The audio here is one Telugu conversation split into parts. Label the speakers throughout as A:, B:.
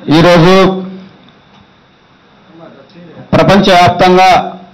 A: ఈరోజు ప్రపంచవ్యాప్తంగా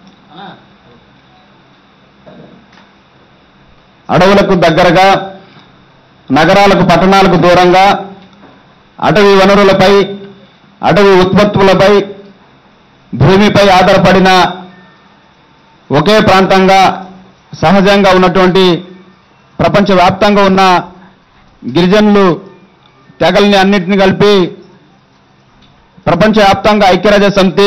A: అడవులకు దగ్గరగా నగరాలకు పట్టణాలకు దూరంగా అటవీ వనరులపై అటవీ ఉత్పత్తులపై భూమిపై ఆధారపడిన ఒకే ప్రాంతంగా సహజంగా ఉన్నటువంటి ప్రపంచవ్యాప్తంగా ఉన్న గిరిజనులు తెగల్ని అన్నింటిని కలిపి ప్రపంచవ్యాప్తంగా ఐక్యరాజ్యసమితి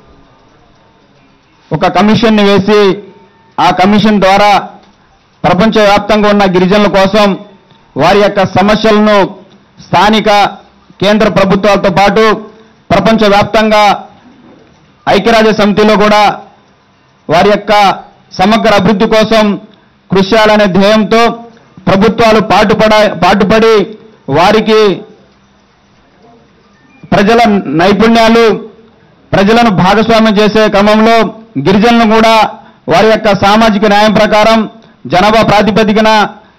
A: ఒక కమిషన్ని వేసి ఆ కమిషన్ ద్వారా ప్రపంచవ్యాప్తంగా ఉన్న గిరిజనుల కోసం వారి యొక్క సమస్యలను స్థానిక కేంద్ర ప్రభుత్వాలతో పాటు ప్రపంచవ్యాప్తంగా ఐక్యరాజ్యసమితిలో కూడా వారి యొక్క సమగ్ర అభివృద్ధి కోసం కృషి చేయాలనే ధ్యేయంతో ప్రభుత్వాలు పాటుపడి వారికి ప్రజల నైపుణ్యాలు ప్రజలను భాగస్వామ్యం చేసే క్రమంలో గిరిజనులను కూడా వారి యొక్క సామాజిక న్యాయం ప్రకారం జనాభా ప్రాతిపదికన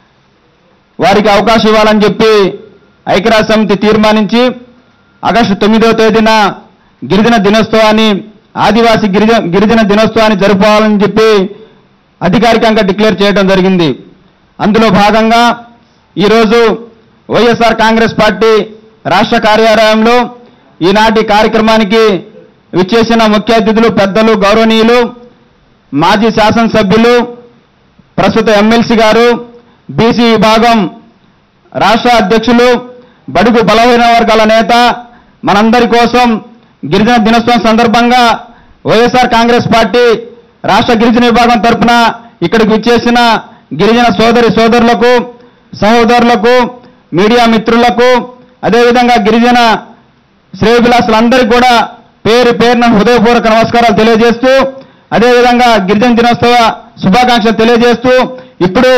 A: వారికి అవకాశం ఇవ్వాలని చెప్పి ఐక్యరాజ్యసమితి తీర్మానించి ఆగస్టు 9వ తేదీన గిరిజన దినోత్సవాన్ని ఆదివాసీ గిరిజన దినోత్సవాన్ని జరుపుకోవాలని చెప్పి అధికారికంగా డిక్లేర్ చేయడం జరిగింది. అందులో భాగంగా ఈరోజు వైఎస్ఆర్ కాంగ్రెస్ పార్టీ రాష్ట్ర కార్యాలయంలో ఈనాటి కార్యక్రమానికి విచ్చేసిన ముఖ్య అతిథులు పెద్దలు గౌరవనీయులు మాజీ శాసనసభ్యులు ప్రస్తుత ఎమ్మెల్సీ గారు బీసీ విభాగం రాష్ట్ర అధ్యక్షులు బడుగు బలహీన వర్గాల నేత మనందరి కోసం గిరిజన దినోత్సవం సందర్భంగా వైఎస్ఆర్ కాంగ్రెస్ పార్టీ రాష్ట్ర గిరిజన విభాగం తరఫున ఇక్కడికి విచ్చేసిన గిరిజన సోదరులకు సహోదరులకు మీడియా మిత్రులకు అదేవిధంగా గిరిజన శ్రేయోభిలాషులందరికీ కూడా పేరున హృదయపూర్వక నమస్కారాలు తెలియజేస్తూ అదేవిధంగా గిరిజన దినోత్సవ శుభాకాంక్షలు తెలియజేస్తూ ఇప్పుడు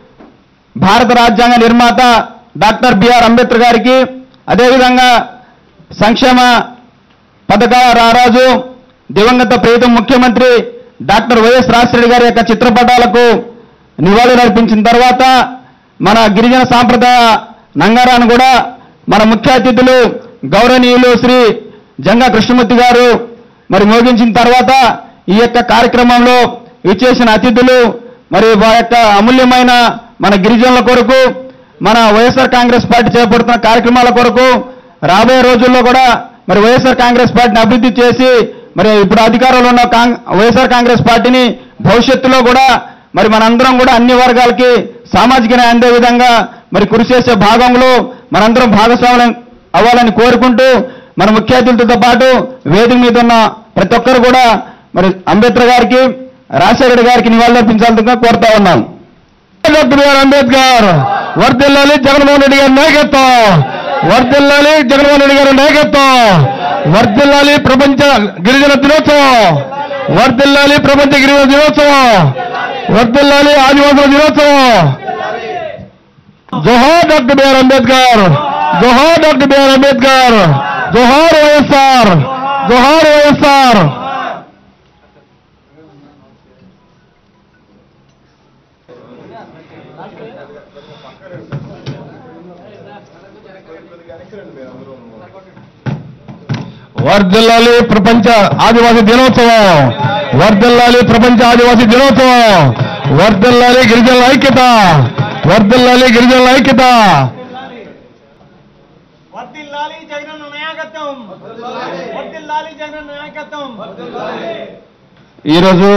A: భారత రాజ్యాంగ నిర్మాత డాక్టర్ బిఆర్ అంబేద్కర్ గారికి అదేవిధంగా సంక్షేమ పథకాల రారాజు దివంగత ప్రియతమ ముఖ్యమంత్రి డాక్టర్ వైఎస్ రాజశేఖర గారి యొక్క చిత్రపటాలకు నివాళులు అర్పించిన తర్వాత మన గిరిజన సాంప్రదాయ నంగారాన్ని కూడా మన ముఖ్య అతిథులు గౌరవనీయులు శ్రీ జంగా కృష్ణమూర్తి గారు మరి మోగించిన తర్వాత ఈ యొక్క కార్యక్రమంలో విచ్చేసిన అతిథులు మరి వారి యొక్క అమూల్యమైన మన గిరిజనుల కొరకు మన వైఎస్ఆర్ కాంగ్రెస్ పార్టీ చేపడుతున్న కార్యక్రమాల కొరకు రాబోయే రోజుల్లో కూడా మరి వైఎస్ఆర్ కాంగ్రెస్ పార్టీని అభివృద్ధి చేసి మరి ఇప్పుడు అధికారంలో ఉన్న వైఎస్ఆర్ కాంగ్రెస్ పార్టీని భవిష్యత్తులో కూడా మరి మనందరం కూడా అన్ని వర్గాలకి సామాజిక న్యాయం అందే విధంగా మరి కృషి చేసే భాగంలో మనందరం భాగస్వామ్యం అవ్వాలని కోరుకుంటూ మన ముఖ్య అతిథులతో పాటు వేదిక మీద ఉన్న ప్రతి ఒక్కరు కూడా మరి అంబేద్కర్ గారికి రాజశేఖర గారికి నివాళులర్పించాలని కోరుతా ఉన్నాం. డాక్టర్ బిఆర్ అంబేద్కర్ వర్ధిల్లాలి, జగన్మోహన్ రెడ్డి గారి నాయకత్వం వర్ధిల్లాలి, జగన్మోహన్ రెడ్డి గారి నాయకత్వం వర్ధిల్లాలి, ప్రపంచ గిరిజన దినోత్సవం వర్ధిల్లాలి, ప్రపంచ గిరిజన దినోత్సవం వర్ధిల్లాలి, ఆదివాసుల దినోత్సవం. జోహార్ డాక్టర్ బిఆర్ అంబేద్కర్, జోహార్ డాక్టర్ బిఆర్ అంబేద్కర్, జోహార్ వైఎస్ఆర్, జోహార్ వైఎస్ఆర్. వర్ధిల్లాలి ప్రపంచ ఆదివాసీ దినోత్సవం, వర్ధిల్లాలి ప్రపంచ ఆదివాసీ దినోత్సవం, వర్ధిల్లాలి గిరిజనుల ఐక్యత, వర్ధిల్లాలి గిరిజనుల ఐక్యత.
B: వర్ధిల్లాలి జగనన్న నాయకత్వం, వర్ధిల్లాలి జగనన్న నాయకత్వం.
A: ఈరోజు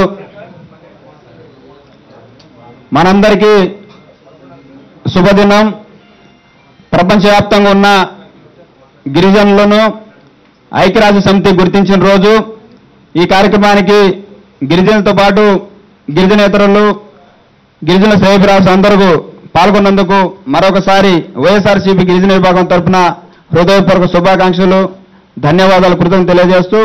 A: మనందరికీ శుభదినం. ప్రపంచవ్యాప్తంగా ఉన్న గిరిజనులను ఐక్యరాజ్యసమితి గుర్తించిన రోజు. ఈ కార్యక్రమానికి గిరిజనులతో పాటు గిరిజనేతరులు గిరిజన శ్రేయోభిలాషులు అందరూ పాల్గొన్నందుకు మరొకసారి వైఎస్ఆర్సీపీ గిరిజన విభాగం తరఫున హృదయపూర్వక శుభాకాంక్షలు, ధన్యవాదాలు, కృతజ్ఞతలు తెలియజేస్తూ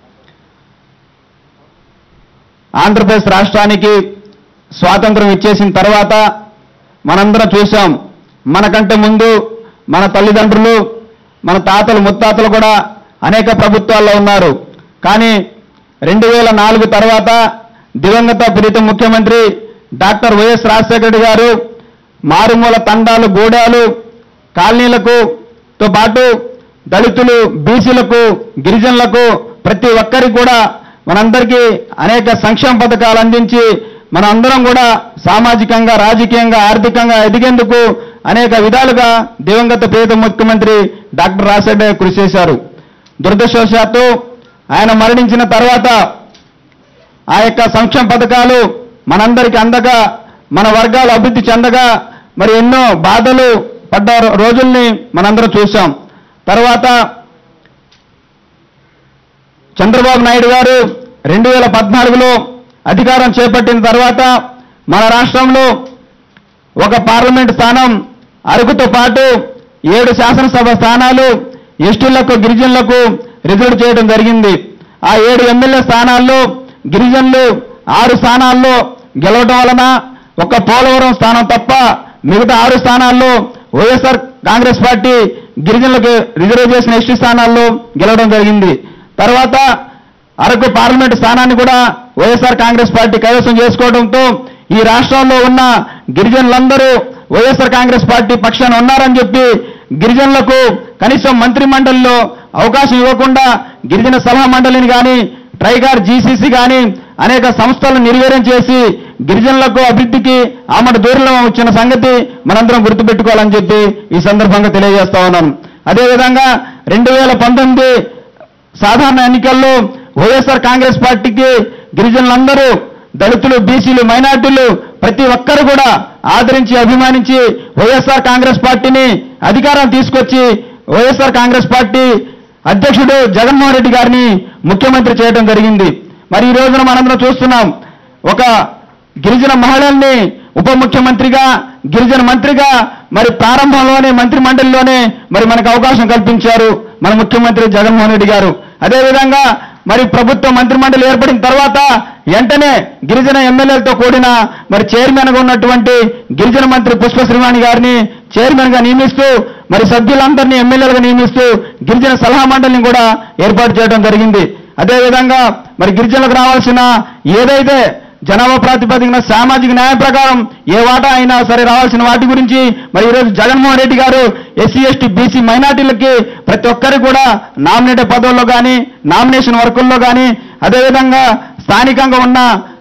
A: ఆంధ్రప్రదేశ్ రాష్ట్రానికి స్వాతంత్రం ఇచ్చేసిన తర్వాత మనందరం చూశాం. మనకంటే ముందు మన తల్లిదండ్రులు మన తాతలు ముత్తాతలు కూడా అనేక ప్రభుత్వాల్లో ఉన్నారు. కానీ 2004 తర్వాత దివంగత ప్రీతం ముఖ్యమంత్రి డాక్టర్ వైఎస్ రాజశేఖర గారు మారుమూల తండాలు గూడాలు కాలనీలకు తో పాటు దళితులు, బీసీలకు, గిరిజనులకు ప్రతి ఒక్కరికి కూడా మనందరికీ అనేక సంక్షేమ పథకాలు అందించి మన అందరం కూడా సామాజికంగా, రాజకీయంగా, ఆర్థికంగా ఎదిగేందుకు అనేక విధాలుగా దివంగత ప్రియతమ ముఖ్యమంత్రి డాక్టర్ రాజశేఖర రెడ్డి కృషి చేశారు. దురదృష్టవశాత్తు ఆయన మరణించిన తర్వాత ఆ యొక్క సంక్షేమ పథకాలు మనందరికీ అందగా, మన వర్గాలు అభివృద్ధి చెందగా మరి ఎన్నో బాధలు పడ్డ రోజుల్ని మనందరం చూశాం. తర్వాత చంద్రబాబు నాయుడు గారు 2014లో అధికారం చేపట్టిన తర్వాత మన రాష్ట్రంలో ఒక పార్లమెంట్ స్థానం, అరకుతో పాటు 7 శాసనసభ స్థానాలు ఎస్టీలకు, గిరిజనులకు రిజర్వ్ చేయడం జరిగింది. ఆ 7 ఎమ్మెల్యే స్థానాల్లో గిరిజనులు 6 స్థానాల్లో గెలవడం వలన ఒక పోలవరం స్థానం తప్ప మిగతా 6 స్థానాల్లో వైఎస్ఆర్ కాంగ్రెస్ పార్టీ గిరిజనులకు రిజర్వ్ చేసిన ఎస్టీ స్థానాల్లో గెలవడం జరిగింది. తర్వాత అరకు పార్లమెంటు స్థానాన్ని కూడా వైఎస్ఆర్ కాంగ్రెస్ పార్టీ కైవసం చేసుకోవడంతో ఈ రాష్ట్రంలో ఉన్న గిరిజనులందరూ వైఎస్ఆర్ కాంగ్రెస్ పార్టీ పక్షాన ఉన్నారని చెప్పి గిరిజనులకు కనీసం మంత్రి మండలిలో అవకాశం ఇవ్వకుండా గిరిజన సలహా మండలిని కానీ, ట్రైగార్, జీసీసీ కానీ అనేక సంస్థలను నిర్వీర్యం చేసి గిరిజనులకు అభివృద్ధికి ఆమడ దూరంలో వచ్చిన సంగతి మనందరం గుర్తుపెట్టుకోవాలని చెప్పి ఈ సందర్భంగా తెలియజేస్తా ఉన్నాను. అదేవిధంగా 2019 సాధారణ ఎన్నికల్లో వైఎస్ఆర్ కాంగ్రెస్ పార్టీకి గిరిజనులందరూ, దళితులు, బీసీలు, మైనార్టీలు ప్రతి ఒక్కరు కూడా ఆదరించి, అభిమానించి వైఎస్ఆర్ కాంగ్రెస్ పార్టీని అధికారం తీసుకొచ్చి వైఎస్ఆర్ కాంగ్రెస్ పార్టీ అధ్యక్షుడు జగన్మోహన్ రెడ్డి గారిని ముఖ్యమంత్రి చేయడం జరిగింది. మరి ఈ రోజున మనందరం చూస్తున్నాం, ఒక గిరిజన మహిళల్ని ఉప ముఖ్యమంత్రిగా, గిరిజన మంత్రిగా మరి ప్రారంభంలోనే మంత్రి మండలిలోనే మరి మనకు అవకాశం కల్పించారు మన ముఖ్యమంత్రి జగన్మోహన్ రెడ్డి గారు. అదేవిధంగా మరి ప్రభుత్వ మంత్రి మండలి ఏర్పడిన తర్వాత వెంటనే గిరిజన ఎమ్మెల్యేలతో కూడిన మరి చైర్మన్గా ఉన్నటువంటి గిరిజన మంత్రి పుష్ప శ్రీవాణి గారిని చైర్మన్గా నియమిస్తూ మరి సభ్యులందరినీ ఎమ్మెల్యేలుగా నియమిస్తూ గిరిజన సలహా మండలిని కూడా ఏర్పాటు చేయడం జరిగింది. అదేవిధంగా మరి గిరిజనులకు రావాల్సిన ఏదైతే జనాభా ప్రాతిపదికన సామాజిక న్యాయం ప్రకారం ఏ వాటా అయినా సరే రావాల్సిన వాటి గురించి మరి ఈరోజు జగన్మోహన్ రెడ్డి గారు ఎస్సీ, ఎస్టీ, బీసీ, మైనార్టీలకి ప్రతి ఒక్కరికి కూడా నామినేటెడ్ పదవుల్లో కానీ, నామినేషన్ వర్కుల్లో కానీ, అదేవిధంగా స్థానికంగా ఉన్న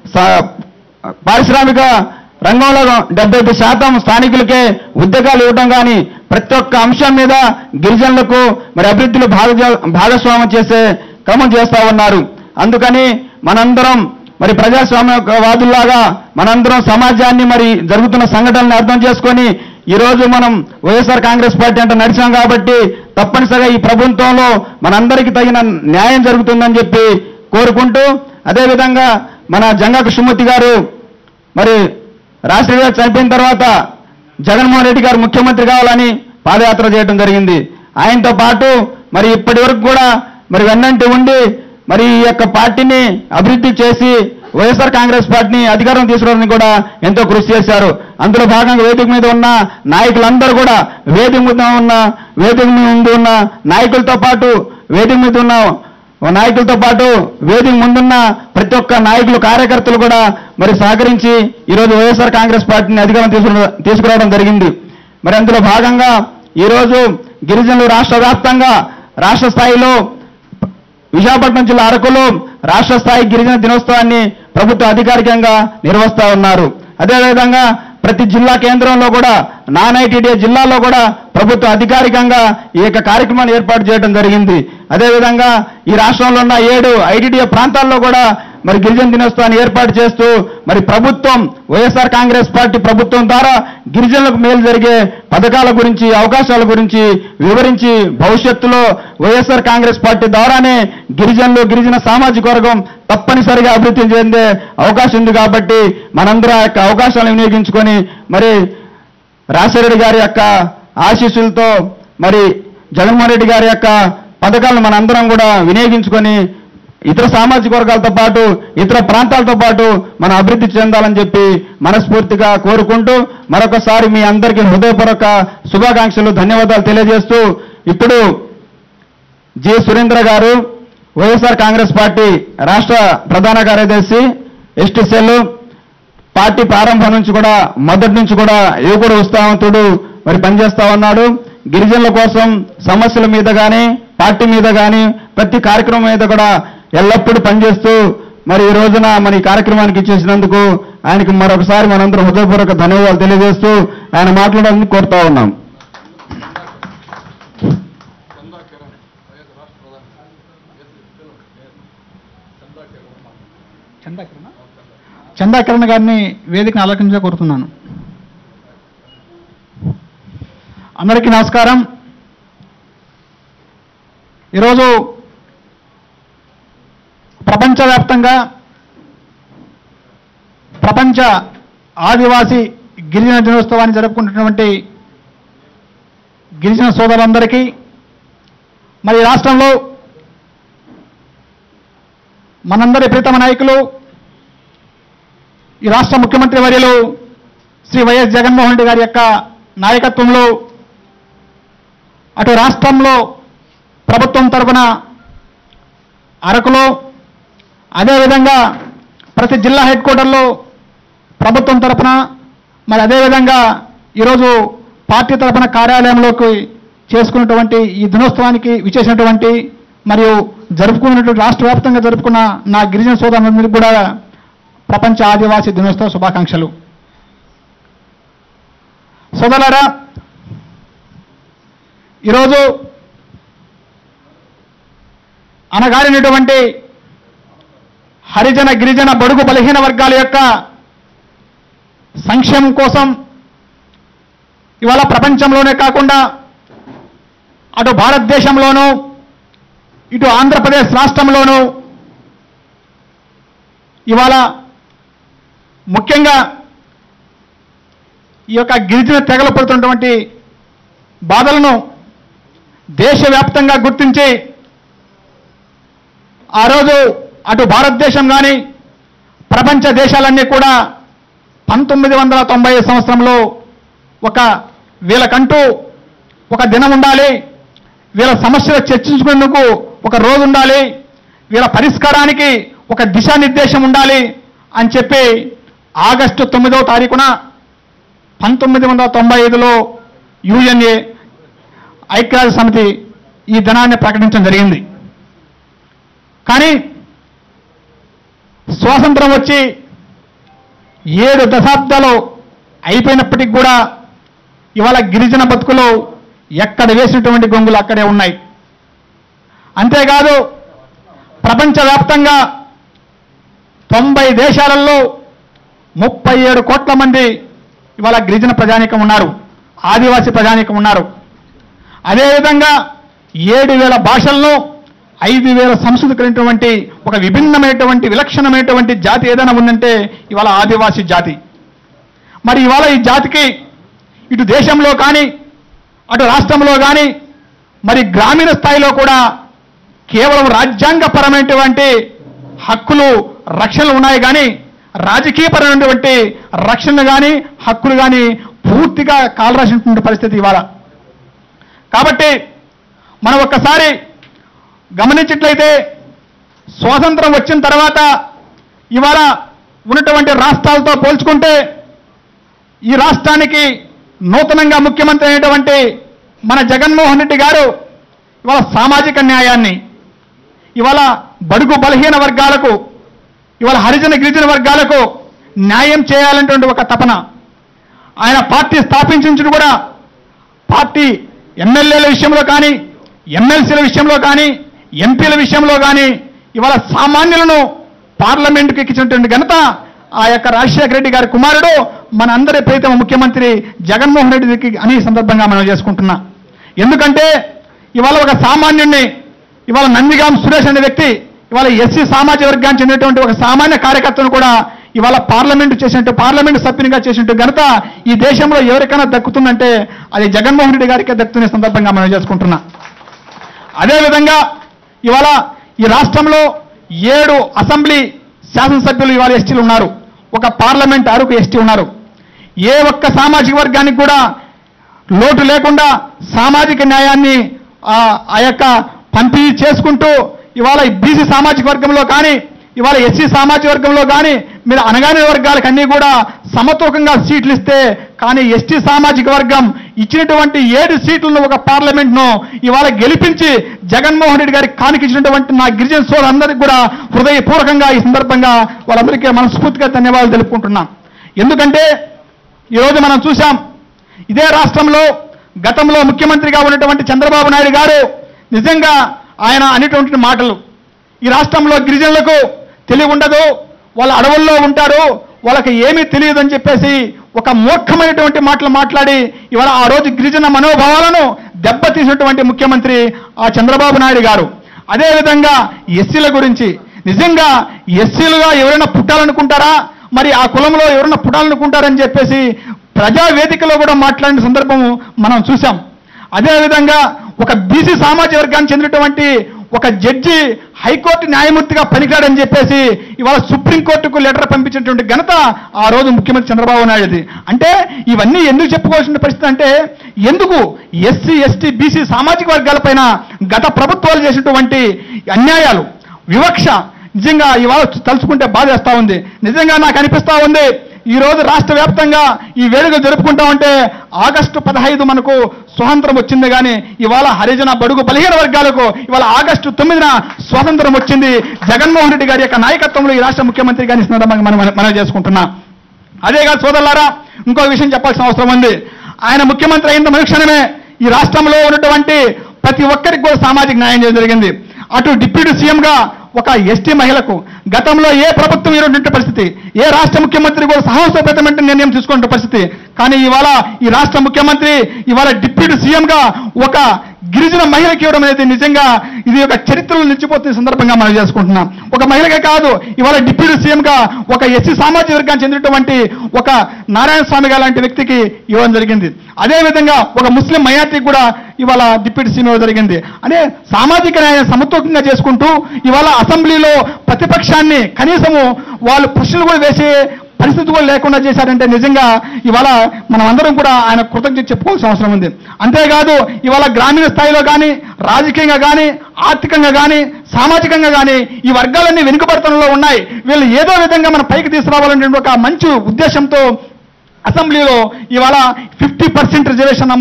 A: పారిశ్రామిక రంగంలో 75% స్థానికులకే ఉద్యోగాలు ఇవ్వడం కానీ ప్రతి ఒక్క అంశం మీద గిరిజనులకు మరి అభివృద్ధిలో భాగస్వామ్యం చేసే క్రమం చేస్తా ఉన్నారు. అందుకని మనందరం మరి ప్రజాస్వామ్యవాదుల్లాగా మనందరం సమాజాన్ని మరి జరుగుతున్న సంఘటనలను అర్థం చేసుకొని ఈరోజు మనం వైఎస్ఆర్ కాంగ్రెస్ పార్టీ అంటే నడిచాం కాబట్టి తప్పనిసరిగా ఈ ప్రభుత్వంలో మనందరికీ తగిన న్యాయం జరుగుతుందని చెప్పి కోరుకుంటూ, అదేవిధంగా మన జంగా కృష్ణమూర్తి గారు మరి రాజశేఖర గారు చనిపోయిన తర్వాత జగన్మోహన్ రెడ్డి గారు ముఖ్యమంత్రి కావాలని పాదయాత్ర చేయడం జరిగింది. ఆయనతో పాటు మరి ఇప్పటి వరకు కూడా మరి వెన్నంటి ఉండి మరి ఈ యొక్క పార్టీని అభివృద్ధి చేసి వైఎస్ఆర్ కాంగ్రెస్ పార్టీని అధికారం తీసుకురావడానికి కూడా ఎంతో కృషి చేశారు. అందులో భాగంగా వేదిక మీద ఉన్న నాయకులందరూ కూడా వేదిక ముందు ఉన్న నాయకులతో పాటు వేదిక ముందున్న ప్రతి ఒక్క నాయకులు, కార్యకర్తలు కూడా మరి సహకరించి ఈరోజు వైఎస్ఆర్ కాంగ్రెస్ పార్టీని అధికారం తీసుకురావడం జరిగింది. మరి అందులో భాగంగా ఈరోజు గిరిజనులు రాష్ట్ర వ్యాప్తంగా, రాష్ట్ర స్థాయిలో విశాఖపట్నం జిల్లా అరకులో రాష్ట్ర స్థాయి గిరిజన దినోత్సవాన్ని ప్రభుత్వ అధికారికంగా నిర్వహిస్తా ఉన్నారు. అదేవిధంగా ప్రతి జిల్లా కేంద్రంలో కూడా, నాన్ ఐటీడీఏ జిల్లాలో కూడా ప్రభుత్వ అధికారికంగా ఈ యొక్క కార్యక్రమాన్ని ఏర్పాటు చేయడం జరిగింది. అదేవిధంగా ఈ రాష్ట్రంలో ఉన్న 7 ఐటీడీఏ ప్రాంతాల్లో కూడా మరి గిరిజన దినోత్సవాన్ని ఏర్పాటు చేస్తూ మరి ప్రభుత్వం, వైఎస్ఆర్ కాంగ్రెస్ పార్టీ ప్రభుత్వం ద్వారా గిరిజనులకు మేలు జరిగే పథకాల గురించి, అవకాశాల గురించి వివరించి భవిష్యత్తులో వైఎస్ఆర్ కాంగ్రెస్ పార్టీ ద్వారానే గిరిజనులు, గిరిజన సామాజిక వర్గం తప్పనిసరిగా అభివృద్ధి చెందే అవకాశం ఉంది. కాబట్టి మనందరూ ఆ యొక్క అవకాశాలను వినియోగించుకొని మరి రాజశేఖర రెడ్డి గారి యొక్క ఆశీస్సులతో మరి జగన్మోహన్ రెడ్డి గారి యొక్క పథకాలను మనందరం కూడా వినియోగించుకొని ఇతర సామాజిక వర్గాలతో పాటు, ఇతర ప్రాంతాలతో పాటు మనం అభివృద్ధి చెందాలని చెప్పి మనస్ఫూర్తిగా కోరుకుంటూ మరొకసారి మీ అందరికీ హృదయపూర్వక శుభాకాంక్షలు, ధన్యవాదాలు తెలియజేస్తూ ఇప్పుడు జి సురేంద్ర గారు వైఎస్ఆర్ కాంగ్రెస్ పార్టీ రాష్ట్ర ప్రధాన కార్యదర్శి, ఎస్టీ సెల్, పార్టీ ప్రారంభం నుంచి కూడా మొదటి నుంచి కూడా యువకుడు ఉత్సాహవంతుడు మరి పనిచేస్తా ఉన్నాడు. గిరిజనుల కోసం సమస్యల మీద కానీ పార్టీ మీద కానీ ప్రతి కార్యక్రమం మీద కూడా ఎల్లప్పుడూ పనిచేస్తూ మరి ఈ రోజున మన ఈ కార్యక్రమానికి ఇచ్చేసినందుకు ఆయనకి మరొకసారి మనందరం హృదయపూర్వక ధన్యవాదాలు తెలియజేస్తూ ఆయన మాట్లాడాలని కోరుతా ఉన్నాం.
C: చందాకిరణ్ గారిని వేదికను ఆలోచించ కోరుతున్నాను. అందరికీ నమస్కారం. ఈరోజు ప్రపంచవ్యాప్తంగా ప్రపంచ ఆదివాసీ గిరిజన దినోత్సవాన్ని జరుపుకుంటున్నటువంటి గిరిజన సోదరులందరికీ మరి రాష్ట్రంలో మనందరి ప్రీతమ నాయకులు ఈ రాష్ట్ర ముఖ్యమంత్రి వర్యులు శ్రీ వైఎస్ జగన్మోహన్ రెడ్డి గారి యొక్క నాయకత్వంలో అటు రాష్ట్రంలో ప్రభుత్వం తరఫున అరకులో, అదేవిధంగా ప్రతి జిల్లా హెడ్ క్వార్టర్లో ప్రభుత్వం తరఫున, మరి అదేవిధంగా ఈరోజు పార్టీ తరఫున కార్యాలయంలోకి చేసుకున్నటువంటి ఈ దినోత్సవానికి విచ్చేసినటువంటి మరియు జరుపుకున్నటువంటి రాష్ట్ర వ్యాప్తంగా జరుపుకున్న నా గిరిజన సోదరులందరికీ కూడా ప్రపంచ ఆదివాసీ దినోత్సవ శుభాకాంక్షలు. సోదరులారా, ఈరోజు అనగారినటువంటి హరిజన గిరిజన బడుగు బలహీన వర్గాల యొక్క సంక్షేమం కోసం ఇవాళ ప్రపంచంలోనే కాకుండా అటు భారతదేశంలోనూ ఇటు ఆంధ్రప్రదేశ్ రాష్ట్రంలోనూ ఇవాళ ముఖ్యంగా ఈ యొక్క గిరిజన తెగలు పడుతున్నటువంటి బాధలను దేశవ్యాప్తంగా గుర్తించి ఆ రోజు అటు భారతదేశం కానీ ప్రపంచ దేశాలన్నీ కూడా 1990 సంవత్సరంలో వీళ్ళకంటూ ఒక దినం ఉండాలి, వీళ్ళ సమస్యలు చర్చించుకునేందుకు ఒక రోజు ఉండాలి, వీళ్ళ పరిష్కారానికి ఒక దిశానిర్దేశం ఉండాలి అని చెప్పి ఆగస్టు 9వ తారీఖున 1995లో యుఎన్ఏ ఐక్యరాజ్య సమితి ఈ దినాన్ని ప్రకటించడం జరిగింది. కానీ స్వాతంత్రం వచ్చి 7 దశాబ్దాలు అయిపోయినప్పటికీ కూడా ఇవాళ గిరిజన బతుకులు ఎక్కడ వేసినటువంటి గొంగులు అక్కడే ఉన్నాయి. అంతేకాదు ప్రపంచవ్యాప్తంగా 90 దేశాలలో 37 కోట్ల మంది ఇవాళ గిరిజన ప్రజానీకం ఉన్నారు, ఆదివాసీ ప్రజానీకం ఉన్నారు. అదేవిధంగా 7,000 భాషలను 5,000 సంస్కృతి కలిగినటువంటి ఒక విభిన్నమైనటువంటి విలక్షణమైనటువంటి జాతి ఏదైనా ఉందంటే ఇవాళ ఆదివాసీ జాతి. మరి ఇవాళ ఈ జాతికి ఇటు దేశంలో కానీ అటు రాష్ట్రంలో కానీ మరి గ్రామీణ స్థాయిలో కూడా కేవలం రాజ్యాంగపరమైనటువంటి హక్కులు రక్షణలు ఉన్నాయి కానీ రాజకీయపరమైనటువంటి రక్షణలు కానీ హక్కులు కానీ పూర్తిగా కాలరాసినటువంటి పరిస్థితి ఇవాళ. కాబట్టి మనం ఒక్కసారి గమనించినట్లయితే స్వాతంత్రం వచ్చిన తర్వాత ఇవాళ ఉన్నటువంటి రాష్ట్రాలతో పోల్చుకుంటే ఈ రాష్ట్రానికి నూతనంగా ముఖ్యమంత్రి అయినటువంటి మన జగన్మోహన్ రెడ్డి గారు ఇవాళ సామాజిక న్యాయాన్ని, ఇవాళ బడుగు బలహీన వర్గాలకు, ఇవాళ హరిజన గిరిజన వర్గాలకు న్యాయం చేయాలనేటువంటి ఒక తపన ఆయన పార్టీ స్థాపించడం కూడా పార్టీ ఎమ్మెల్యేల విషయంలో కానీ ఎమ్మెల్సీల విషయంలో కానీ ఎంపీల విషయంలో కానీ ఇవాళ సామాన్యులను పార్లమెంటుకు ఎక్కించినటువంటి ఘనత ఆ యొక్క రాజశేఖర రెడ్డి గారి కుమారుడు మన అందరి ప్రీతమ ముఖ్యమంత్రి జగన్మోహన్ రెడ్డికి అని సందర్భంగా మనం చేసుకుంటున్నా. ఎందుకంటే ఇవాళ ఒక సామాన్యుడిని, ఇవాళ నందిగాం సురేష్ అనే వ్యక్తి ఇవాళ ఎస్సీ సామాజిక వర్గానికి చెందినటువంటి ఒక సామాన్య కార్యకర్తను కూడా ఇవాళ పార్లమెంటు సభ్యునిగా చేసినట్టు ఘనత ఈ దేశంలో ఎవరికైనా దక్కుతుందంటే అది జగన్మోహన్ రెడ్డి గారికే దక్కుతున్న సందర్భంగా మనం చేసుకుంటున్నా. అదేవిధంగా ఇవాళ ఈ రాష్ట్రంలో 7 అసెంబ్లీ శాసనసభ్యులు ఇవాళ ఎస్టీలు ఉన్నారు, ఒక పార్లమెంట్ 6 ఎస్టీ ఉన్నారు. ఏ ఒక్క సామాజిక వర్గానికి కూడా లోటు లేకుండా సామాజిక న్యాయాన్ని ఆ యొక్క పంపిణీ చేసుకుంటూ ఇవాళ బీసీ సామాజిక వర్గంలో కానీ ఇవాళ ఎస్సీ సామాజిక వర్గంలో కానీ మీరు అనగానే వర్గాలకు అన్నీ కూడా సమతూకంగా సీట్లు ఇస్తే కానీ ఎస్టీ సామాజిక వర్గం ఇచ్చినటువంటి 7 సీట్లను ఒక పార్లమెంట్ను ఇవాళ గెలిపించి జగన్మోహన్ రెడ్డి గారికి కానికిచ్చినటువంటి నా గిరిజన సోదరులందరికీ కూడా హృదయపూర్వకంగా ఈ సందర్భంగా వాళ్ళందరికీ మనస్ఫూర్తిగా ధన్యవాదాలు తెలుపుకుంటున్నాం. ఎందుకంటే ఈరోజు మనం చూసాం, ఇదే రాష్ట్రంలో గతంలో ముఖ్యమంత్రిగా ఉన్నటువంటి చంద్రబాబు నాయుడు గారు నిజంగా ఆయన అనేటువంటి మాటలు, ఈ రాష్ట్రంలో గిరిజనులకు తెలివి ఉండదు, వాళ్ళ అడవుల్లో ఉంటారు, వాళ్ళకి ఏమీ తెలియదని చెప్పేసి ఒక మూర్ఖమైనటువంటి మాటలు మాట్లాడి ఇవాళ ఆ రోజు గిరిజన మనోభావాలను దెబ్బతీసినటువంటి ముఖ్యమంత్రి ఆ చంద్రబాబు నాయుడు గారు. అదేవిధంగా ఎస్సీల గురించి, నిజంగా ఎస్సీలుగా ఎవరైనా పుట్టాలనుకుంటారా, మరి ఆ కులంలో ఎవరైనా పుట్టాలనుకుంటారని చెప్పేసి ప్రజావేదికలో కూడా మాట్లాడిన సందర్భం మనం చూసాం. అదేవిధంగా ఒక బీసీ సామాజిక వర్గానికి చెందినటువంటి ఒక జడ్జి హైకోర్టు న్యాయమూర్తిగా పనికిరాడని చెప్పేసి ఇవాళ సుప్రీంకోర్టుకు లెటర్ పంపించినటువంటి ఘనత ఆ రోజు ముఖ్యమంత్రి చంద్రబాబు నాయుడుది. అంటే ఇవన్నీ ఎందుకు చెప్పుకోవాల్సిన పరిస్థితి అంటే, ఎందుకు ఎస్సీ ఎస్టీ బీసీ సామాజిక వర్గాలపైన గత ప్రభుత్వాలు చేసినటువంటి అన్యాయాలు, వివక్ష నిజంగా ఇవాళ తలుచుకుంటే బాధేస్తా ఉంది. నిజంగా నాకు అనిపిస్తా ఉంది, ఈ రోజు రాష్ట్ర వ్యాప్తంగా ఈ వేడుక జరుపుకుంటామంటే ఆగస్టు 15 మనకు స్వాతంత్రం వచ్చింది, కానీ ఇవాళ హరిజన బడుగు బలహీన వర్గాలకు ఇవాళ ఆగస్టు 9న స్వాతంత్రం వచ్చింది. జగన్మోహన్ రెడ్డి గారి యొక్క నాయకత్వంలో ఈ రాష్ట్ర ముఖ్యమంత్రి గారిని సందర్భంగా మనం చేసుకుంటున్నాం. అదేగా సోదరులారా, ఇంకో విషయం చెప్పాల్సిన అవసరం ఉంది. ఆయన ముఖ్యమంత్రి అయిన మరుక్షణమే ఈ రాష్ట్రంలో ఉన్నటువంటి ప్రతి ఒక్కరికి కూడా సామాజిక న్యాయం చేయడం జరిగింది. అటు డిప్యూటీ సీఎంగా ఒక ఎస్టీ మహిళకు గతంలో ఏ ప్రభుత్వం ఈరోజు పరిస్థితి, ఏ రాష్ట్ర ముఖ్యమంత్రి కూడా సాహసోపేతమైన నిర్ణయం తీసుకునే పరిస్థితి, కానీ ఇవాళ ఈ రాష్ట్ర ముఖ్యమంత్రి ఇవాళ డిప్యూటీ సీఎంగా ఒక గిరిజన మహిళకి ఇవ్వడం అనేది నిజంగా ఇది ఒక చరిత్రలో నిలిచిపోతున్న సందర్భంగా మనం చేసుకుంటున్నాం. ఒక మహిళకే కాదు, ఇవాళ డిప్యూటీ సీఎంగా ఒక ఎస్సీ సామాజిక వర్గానికి చెందినటువంటి ఒక నారాయణ స్వామి గారు లాంటి వ్యక్తికి ఇవ్వడం జరిగింది. అదేవిధంగా ఒక ముస్లిం మైనార్టీకి కూడా ఇవాళ డిప్యూటీ సీఎం ఇవ్వడం జరిగింది. అంటే సామాజిక న్యాయం సమతూకంగా చేసుకుంటూ ఇవాళ అసెంబ్లీలో ప్రతిపక్షాన్ని కనీసము వాళ్ళు ప్రశ్నలు కూడా వేసే పరిస్థితి కూడా లేకుండా చేశారంటే నిజంగా ఇవాళ మనం అందరం కూడా ఆయన కృతజ్ఞత చెప్పుకోవాల్సిన అవసరం ఉంది. అంతేకాదు ఇవాళ గ్రామీణ స్థాయిలో కానీ, రాజకీయంగా కానీ, ఆర్థికంగా కానీ, సామాజికంగా కానీ ఈ వర్గాలన్నీ వెనుకబడతంలో ఉన్నాయి. వీళ్ళు ఏదో విధంగా మన పైకి తీసుకురావాలనే ఒక మంచి ఉద్దేశంతో అసెంబ్లీలో ఇవాళ 50% రిజర్వేషన్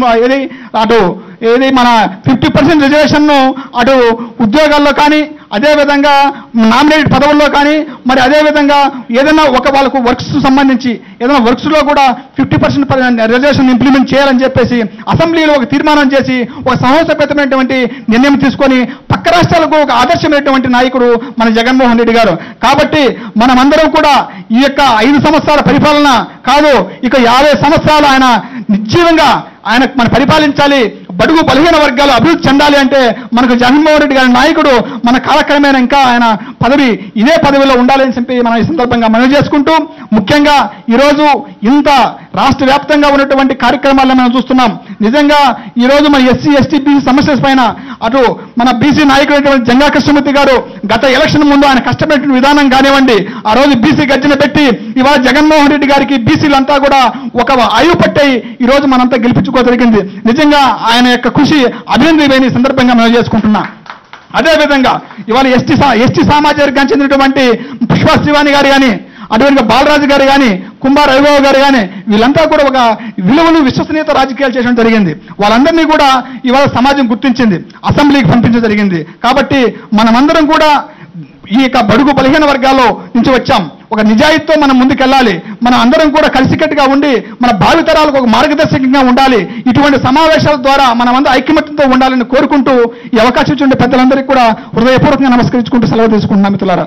C: ఏది మన 50% రిజర్వేషన్ను అటు ఉద్యోగాల్లో కానీ, అదేవిధంగా నామినేటెడ్ పదవుల్లో కానీ, మరి అదేవిధంగా ఏదైనా ఒక వాళ్ళకు వర్క్స్ సంబంధించి ఏదైనా వర్క్స్లో కూడా 50% రిజర్వేషన్ ఇంప్లిమెంట్ చేయాలని చెప్పేసి అసెంబ్లీలో ఒక తీర్మానం చేసి ఒక సాహసోపేతమైనటువంటి నిర్ణయం తీసుకొని పక్క రాష్ట్రాలకు ఒక ఆదర్శమైనటువంటి నాయకుడు మన జగన్మోహన్ రెడ్డి గారు. కాబట్టి మనమందరం కూడా ఈ యొక్క 5 సంవత్సరాల పరిపాలన కాదు, ఇక 50 సంవత్సరాలు ఆయన నిర్జీవంగా ఆయన మన పరిపాలించాలి, బడుగు బలహీన వర్గాలు అభివృద్ధి చెందాలి అంటే మనకు జగన్మోహన్ రెడ్డి గారి నాయకుడు మన కాలక్రమేణా ఇంకా ఆయన ఇదే పదవిలో ఉండాలని చెప్పి మనం ఈ సందర్భంగా మనవి చేసుకుంటూ, ముఖ్యంగా ఈరోజు ఇంత రాష్ట్ర వ్యాప్తంగా ఉన్నటువంటి కార్యక్రమాలను మనం చూస్తున్నాం. నిజంగా ఈరోజు మన ఎస్సీ ఎస్టీ బీసీ సమస్యల పైన అటు మన బీసీ నాయకుడైనటువంటి జంగా కృష్ణమూర్తి గారు గత ఎలక్షన్ ముందు ఆయన కష్టపడిన విధానం కానివ్వండి, ఆ రోజు బీసీ గర్జన పెట్టి ఇవాళ జగన్మోహన్ రెడ్డి గారికి బీసీలంతా కూడా ఒక ఆయువు పట్టై ఈరోజు మనంతా గెలిపించుకోగలిగింది. నిజంగా ఆయన యొక్క కృషి అభినందనీయమైన ఈ సందర్భంగా మనం చేసుకుంటున్నాం. అదేవిధంగా ఇవాళ ఎస్టీ సామాజిక వర్గానికి చెందినటువంటి పుష్ప శ్రీవాణి గారు కానీ, అటువంటి బాలరాజు గారు కానీ, కుంభా రవిబాబు గారు కానీ వీళ్ళంతా కూడా ఒక విలువలు విశ్వసనీయత రాజకీయాలు చేయడం జరిగింది. వాళ్ళందరినీ కూడా ఇవాళ సమాజం గుర్తించింది, అసెంబ్లీకి పంపించడం జరిగింది. కాబట్టి మనమందరం కూడా ఈ యొక్క బడుగు బలహీన వర్గాల్లో నుంచి వచ్చాం. ఒక నిజాయితీతో మనం ముందుకెళ్ళాలి. మనం అందరం కూడా కలిసికట్టుగా ఉండి మన భావితరాలకు ఒక మార్గదర్శకంగా ఉండాలి. ఇటువంటి సమావేశాల ద్వారా మనమందరం ఐక్యమత్యంతో ఉండాలని కోరుకుంటూ ఈ అవకాశం ఇచ్చిన పెద్దలందరికీ కూడా హృదయపూర్వకంగా నమస్కరించుకుంటూ సెలవు తీసుకుంటున్నాం. మిత్రులారా,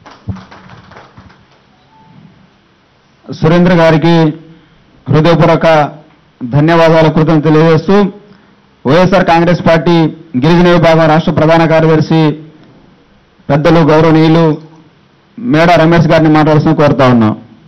A: సురేంద్ర గారికి హృదయపూర్వక ధన్యవాదాలు, కృతజ్ఞతలు తెలియజేస్తూ వైఎస్ఆర్ కాంగ్రెస్ పార్టీ గిరిజన విభాగం రాష్ట్ర ప్రధాన కార్యదర్శి పెద్దలు గౌరవనీయులు మేడ రమేష్ గారిని మాట్లాడాల్సిన కోరుతా ఉన్నాం.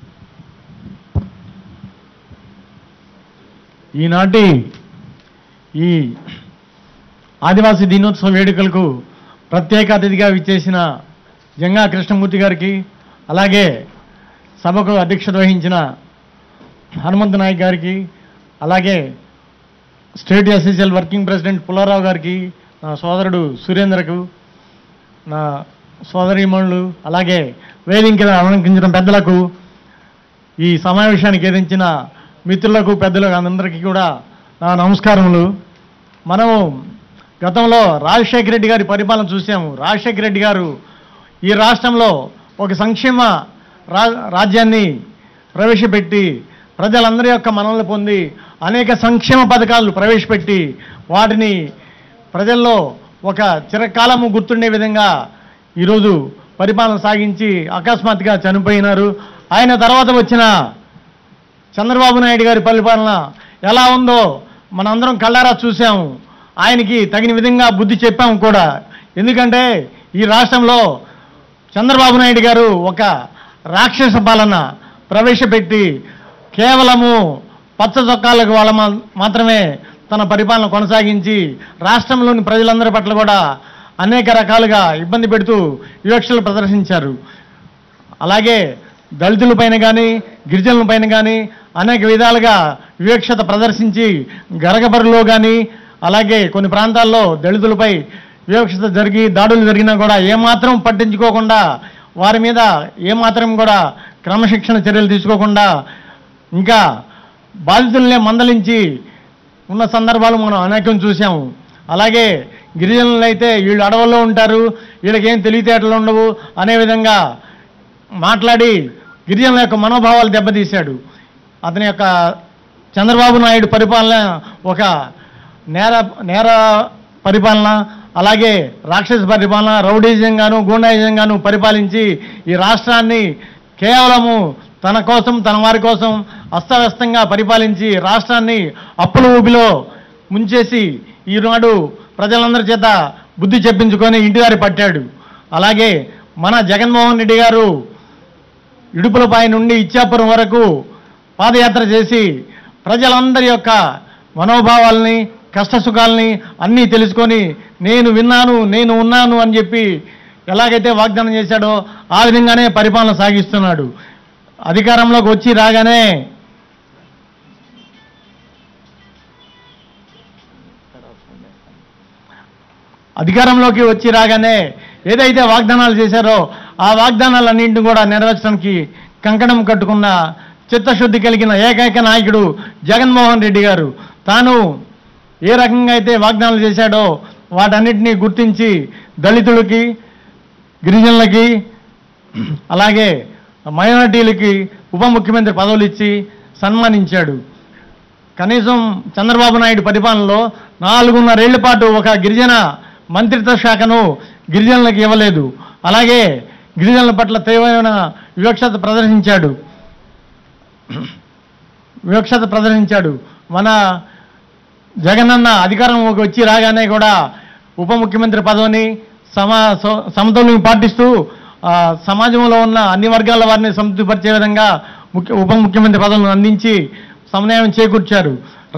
D: ఈనాటి ఈ ఆదివాసీ దినోత్సవ వేడుకలకు ప్రత్యేక అతిథిగా విచ్చేసిన జంగా కృష్ణమూర్తి గారికి, అలాగే సభకు అధ్యక్షత వహించిన హనుమంత్ నాయక్ గారికి, అలాగే state SSL working president Pullarao గారికి, నా సోదరుడు సురేంద్రకు, నా సోదరీమణులు, అలాగే వేదికను అలంకరించిన పెద్దలకు, ఈ సమావేశానికి ఏదించిన మిత్రులకు, పెద్దలకు అందరికీ కూడా నా నమస్కారములు. మనము గతంలో రాజశేఖర రెడ్డి గారి పరిపాలన చూసాము. రాజశేఖర రెడ్డి గారు ఈ రాష్ట్రంలో ఒక సంక్షేమ రాజ్యాన్ని ప్రవేశపెట్టి ప్రజలందరి యొక్క మన్ననలు పొంది అనేక సంక్షేమ పథకాలు ప్రవేశపెట్టి వాటిని ప్రజల్లో ఒక చిరకాలము గుర్తుండే విధంగా ఈరోజు పరిపాలన సాగించి అకస్మాత్తుగా చనిపోయినారు. ఆయన తర్వాత వచ్చిన చంద్రబాబు నాయుడు గారి పరిపాలన ఎలా ఉందో మనందరం కళ్ళారా చూసాము. ఆయనకి తగిన విధంగా బుద్ధి చెప్పాము కూడా. ఎందుకంటే ఈ రాష్ట్రంలో చంద్రబాబు నాయుడు గారు ఒక రాక్షస పాలన ప్రవేశపెట్టి కేవలము పచ్చ చొక్కాలకు వాళ్ళ మాత్రమే తన పరిపాలన కొనసాగించి రాష్ట్రంలోని ప్రజలందరి పట్ల కూడా అనేక రకాలుగా ఇబ్బంది పెడుతూ వివక్షలు ప్రదర్శించారు. అలాగే దళితులపైన కానీ గిరిజనులపైన కానీ అనేక విధాలుగా వివక్షత ప్రదర్శించి గరగబరిలో కానీ అలాగే కొన్ని ప్రాంతాల్లో దళితులపై వివక్షత జరిగి దాడులు జరిగినా కూడా ఏమాత్రం పట్టించుకోకుండా వారి మీద ఏమాత్రం కూడా క్రమశిక్షణ చర్యలు తీసుకోకుండా ఇంకా బాధితులనే మందలించి ఉన్న సందర్భాలు మనం అనేకం చూసాము. అలాగే గిరిజనులు అయితే వీళ్ళు అడవుల్లో ఉంటారు, వీళ్ళకేం తెలివితేటలు ఉండవు అనే విధంగా మాట్లాడి గిరిజనుల యొక్క మనోభావాలు దెబ్బతీశాడు. అతని యొక్క చంద్రబాబు నాయుడు పరిపాలన ఒక నేర పరిపాలన, అలాగే రాక్షస పరిపాలన, రౌడీజంగాను గూండాయిజంగాను పరిపాలించి ఈ రాష్ట్రాన్ని కేవలము తన కోసం తన వారి కోసం అస్తవ్యస్తంగా పరిపాలించి రాష్ట్రాన్ని అప్పుల ఊబిలో ముంచేసి ఈనాడు ప్రజలందరి చేత బుద్ధి చెప్పించుకొని ఇంటిదారి పట్టాడు. అలాగే మన జగన్మోహన్ రెడ్డి గారు ఇడుపులపై నుండి ఇచ్చాపురం వరకు పాదయాత్ర చేసి ప్రజలందరి యొక్క మనోభావాల్ని కష్టసుఖాలని అన్నీ తెలుసుకొని నేను విన్నాను నేను ఉన్నాను అని చెప్పి ఎలాగైతే వాగ్దానం చేశాడో ఆ విధంగానే పరిపాలన సాగిస్తున్నాడు. అధికారంలోకి వచ్చి రాగానే ఏదైతే వాగ్దానాలు చేశారో ఆ వాగ్దానాలన్నింటినీ కూడా నెరవేర్చడానికి కంకణం కట్టుకున్న చిత్తశుద్ధి కలిగిన ఏకైక నాయకుడు జగన్మోహన్ రెడ్డి గారు. తాను ఏ రకంగా అయితే వాగ్దానాలు చేశాడో వాటన్నిటినీ గుర్తించి దళితులకి గిరిజనులకి అలాగే మైనారిటీలకి ఉప ముఖ్యమంత్రి పదవులు ఇచ్చి సన్మానించాడు. కనీసం చంద్రబాబు నాయుడు పరిపాలనలో 4.5 ఏళ్ల పాటు ఒక గిరిజన మంత్రిత్వ శాఖను గిరిజనులకు ఇవ్వలేదు. అలాగే గిరిజనుల పట్ల తీవ్రమైన వివక్షత ప్రదర్శించాడు. మన జగనన్న అధికారంలోకి వచ్చి రాగానే కూడా ఉప ముఖ్యమంత్రి పదవిని సమతుల్యం పాటిస్తూ సమాజంలో ఉన్న అన్ని వర్గాల వారిని సంతృప్తిపరిచే విధంగా ఉప ముఖ్యమంత్రి పదవులను అందించి సమన్వయం చేకూర్చారు.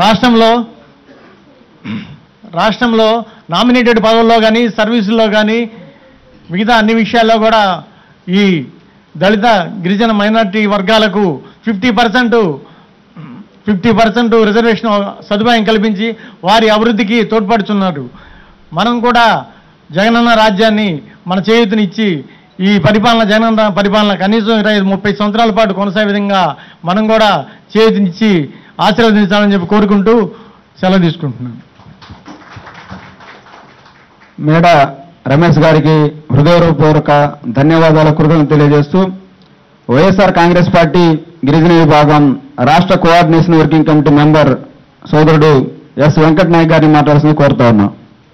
D: రాష్ట్రంలో నామినేటెడ్ పదవుల్లో కానీ సర్వీసుల్లో కానీ మిగతా అన్ని విషయాల్లో కూడా ఈ దళిత గిరిజన మైనారిటీ వర్గాలకు 50% రిజర్వేషన్ సదుపాయం కల్పించి వారి అభివృద్ధికి తోడ్పడుతున్నారు. మనం కూడా జగనన్న రాజ్యాన్ని మన చేయూతనిచ్చి ఈ పరిపాలన జగనన్న పరిపాలన కనీసం 20-30 సంవత్సరాల పాటు కొనసాగే విధంగా మనం కూడా చేయూతనిచ్చి ఆశీర్వదించాలని చెప్పి కోరుకుంటూ సెలవు తీసుకుంటున్నాను.
A: మేడ రమేష్ గారికి హృదయపూర్వక ధన్యవాదాలు కృతజ్ఞతలు తెలియజేస్తూ వైఎస్ఆర్ కాంగ్రెస్ పార్టీ గిరిజన విభాగం రాష్ట్ర కోఆర్డినేషన్ వర్కింగ్ కమిటీ మెంబర్ సోదరుడు ఎస్ వెంకట నాయక్ గారిని మాట్లాడాల్సింది కోరుతా ఉన్నాం.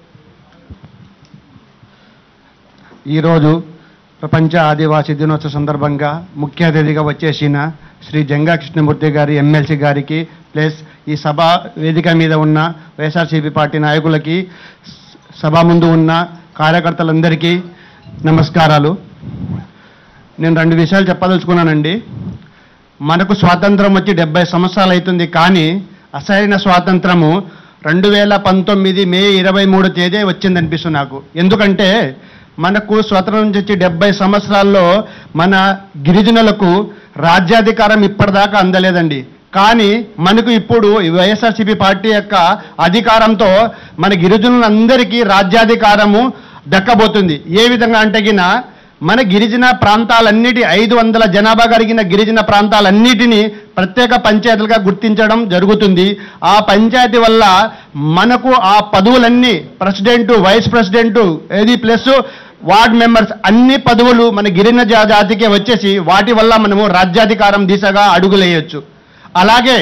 E: ఈరోజు ప్రపంచ ఆదివాసీ దినోత్సవ సందర్భంగా ముఖ్య అతిథిగా వచ్చేసిన శ్రీ జంగా కృష్ణమూర్తి గారి ఎమ్మెల్సీ గారికి ప్లస్ ఈ సభ వేదిక మీద ఉన్న వైఎస్ఆర్సీపీ పార్టీ నాయకులకి సభ ముందు ఉన్న కార్యకర్తలందరికీ నమస్కారాలు. నేను 2 విషయాలు చెప్పదలుచుకున్నానండి. మనకు స్వాతంత్రం వచ్చి 70 సంవత్సరాలు అవుతుంది, కానీ అసలైన స్వాతంత్రము 2019 మే 23 తేదీ వచ్చిందనిపిస్తుంది నాకు. ఎందుకంటే మనకు స్వాతంత్రం వచ్చి 70 సంవత్సరాల్లో మన గిరిజనులకు రాజ్యాధికారం ఇప్పటిదాకా అందలేదండి. కానీ మనకు ఇప్పుడు వైఎస్ఆర్సీపీ పార్టీ యొక్క అధికారంతో మన గిరిజనులందరికీ రాజ్యాధికారము దక్కబోతుంది. ఏ విధంగా అంటే మన గిరిజన ప్రాంతాలన్నిటి 500 జనాభా కలిగిన గిరిజన ప్రాంతాలన్నిటినీ ప్రత్యేక పంచాయతీలుగా గుర్తించడం జరుగుతుంది. ఆ పంచాయతీ వల్ల మనకు ఆ పదవులన్నీ ప్రెసిడెంటు, వైస్ ప్రెసిడెంటు ఏది ప్లస్ వార్డ్ మెంబర్స్ అన్ని పదవులు మన గిరిజన జాతికే వచ్చేసి వాటి వల్ల మనము రాజ్యాధికారం దిశగా అడుగులేయచ్చు. అలాగే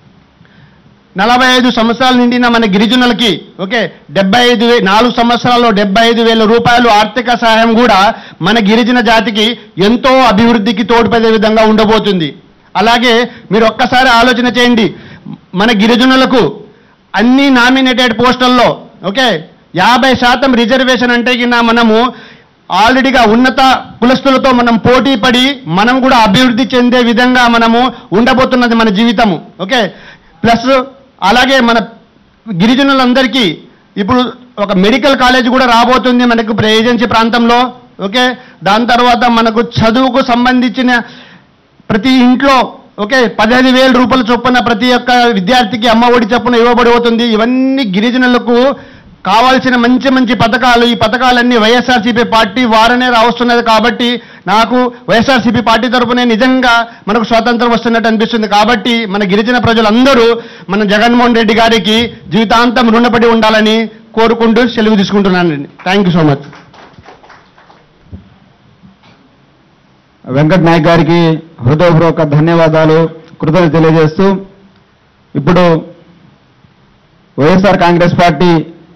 E: 45 సంవత్సరాలు నిండిన మన గిరిజనులకి 4 సంవత్సరాల్లో 75,000 రూపాయలు ఆర్థిక సహాయం కూడా మన గిరిజన జాతికి ఎంతో అభివృద్ధికి తోడ్పడే విధంగా ఉండబోతుంది. అలాగే మీరు ఒక్కసారి ఆలోచన చేయండి, మన గిరిజనులకు అన్ని నామినేటెడ్ పోస్టుల్లో 50% రిజర్వేషన్ అంటే కింద మనము ఆల్రెడీగా ఉన్నత కులస్తులతో మనం పోటీ పడి మనం కూడా అభివృద్ధి చెందే విధంగా మనము ఉండబోతున్నది మన జీవితము. ప్లస్ అలాగే మన గిరిజనులందరికీ ఇప్పుడు ఒక మెడికల్ కాలేజ్ కూడా రాబోతుంది మనకు ఏజెన్సీ ప్రాంతంలో. దాని తర్వాత మనకు చదువుకు సంబంధించిన ప్రతి ఇంట్లో 15,000 రూపాయల చొప్పున ప్రతి ఒక్క విద్యార్థికి అమ్మఒడి చొప్పున ఇవ్వబడిపోతుంది. ఇవన్నీ గిరిజనులకు కావాల్సిన మంచి మంచి పథకాలు. ఈ పథకాలన్నీ వైఎస్ఆర్సీపీ పార్టీ వారనే రావస్తున్నది కాబట్టి నాకు వైఎస్ఆర్సీపీ పార్టీ తరఫునే నిజంగా మనకు స్వాతంత్రం వస్తున్నట్టు అనిపిస్తుంది. కాబట్టి మన గిరిజన ప్రజలందరూ మన జగన్మోహన్ రెడ్డి గారికి జీవితాంతం రుణపడి ఉండాలని కోరుకుంటూ సెలవు తీసుకుంటున్నానండి. Thank you so much.
A: Venkat Naik గారికి హృదయపూర్వక ధన్యవాదాలు, కృతజ్ఞతలు తెలియజేస్తూ ఇప్పుడు వైఎస్ఆర్ కాంగ్రెస్ పార్టీ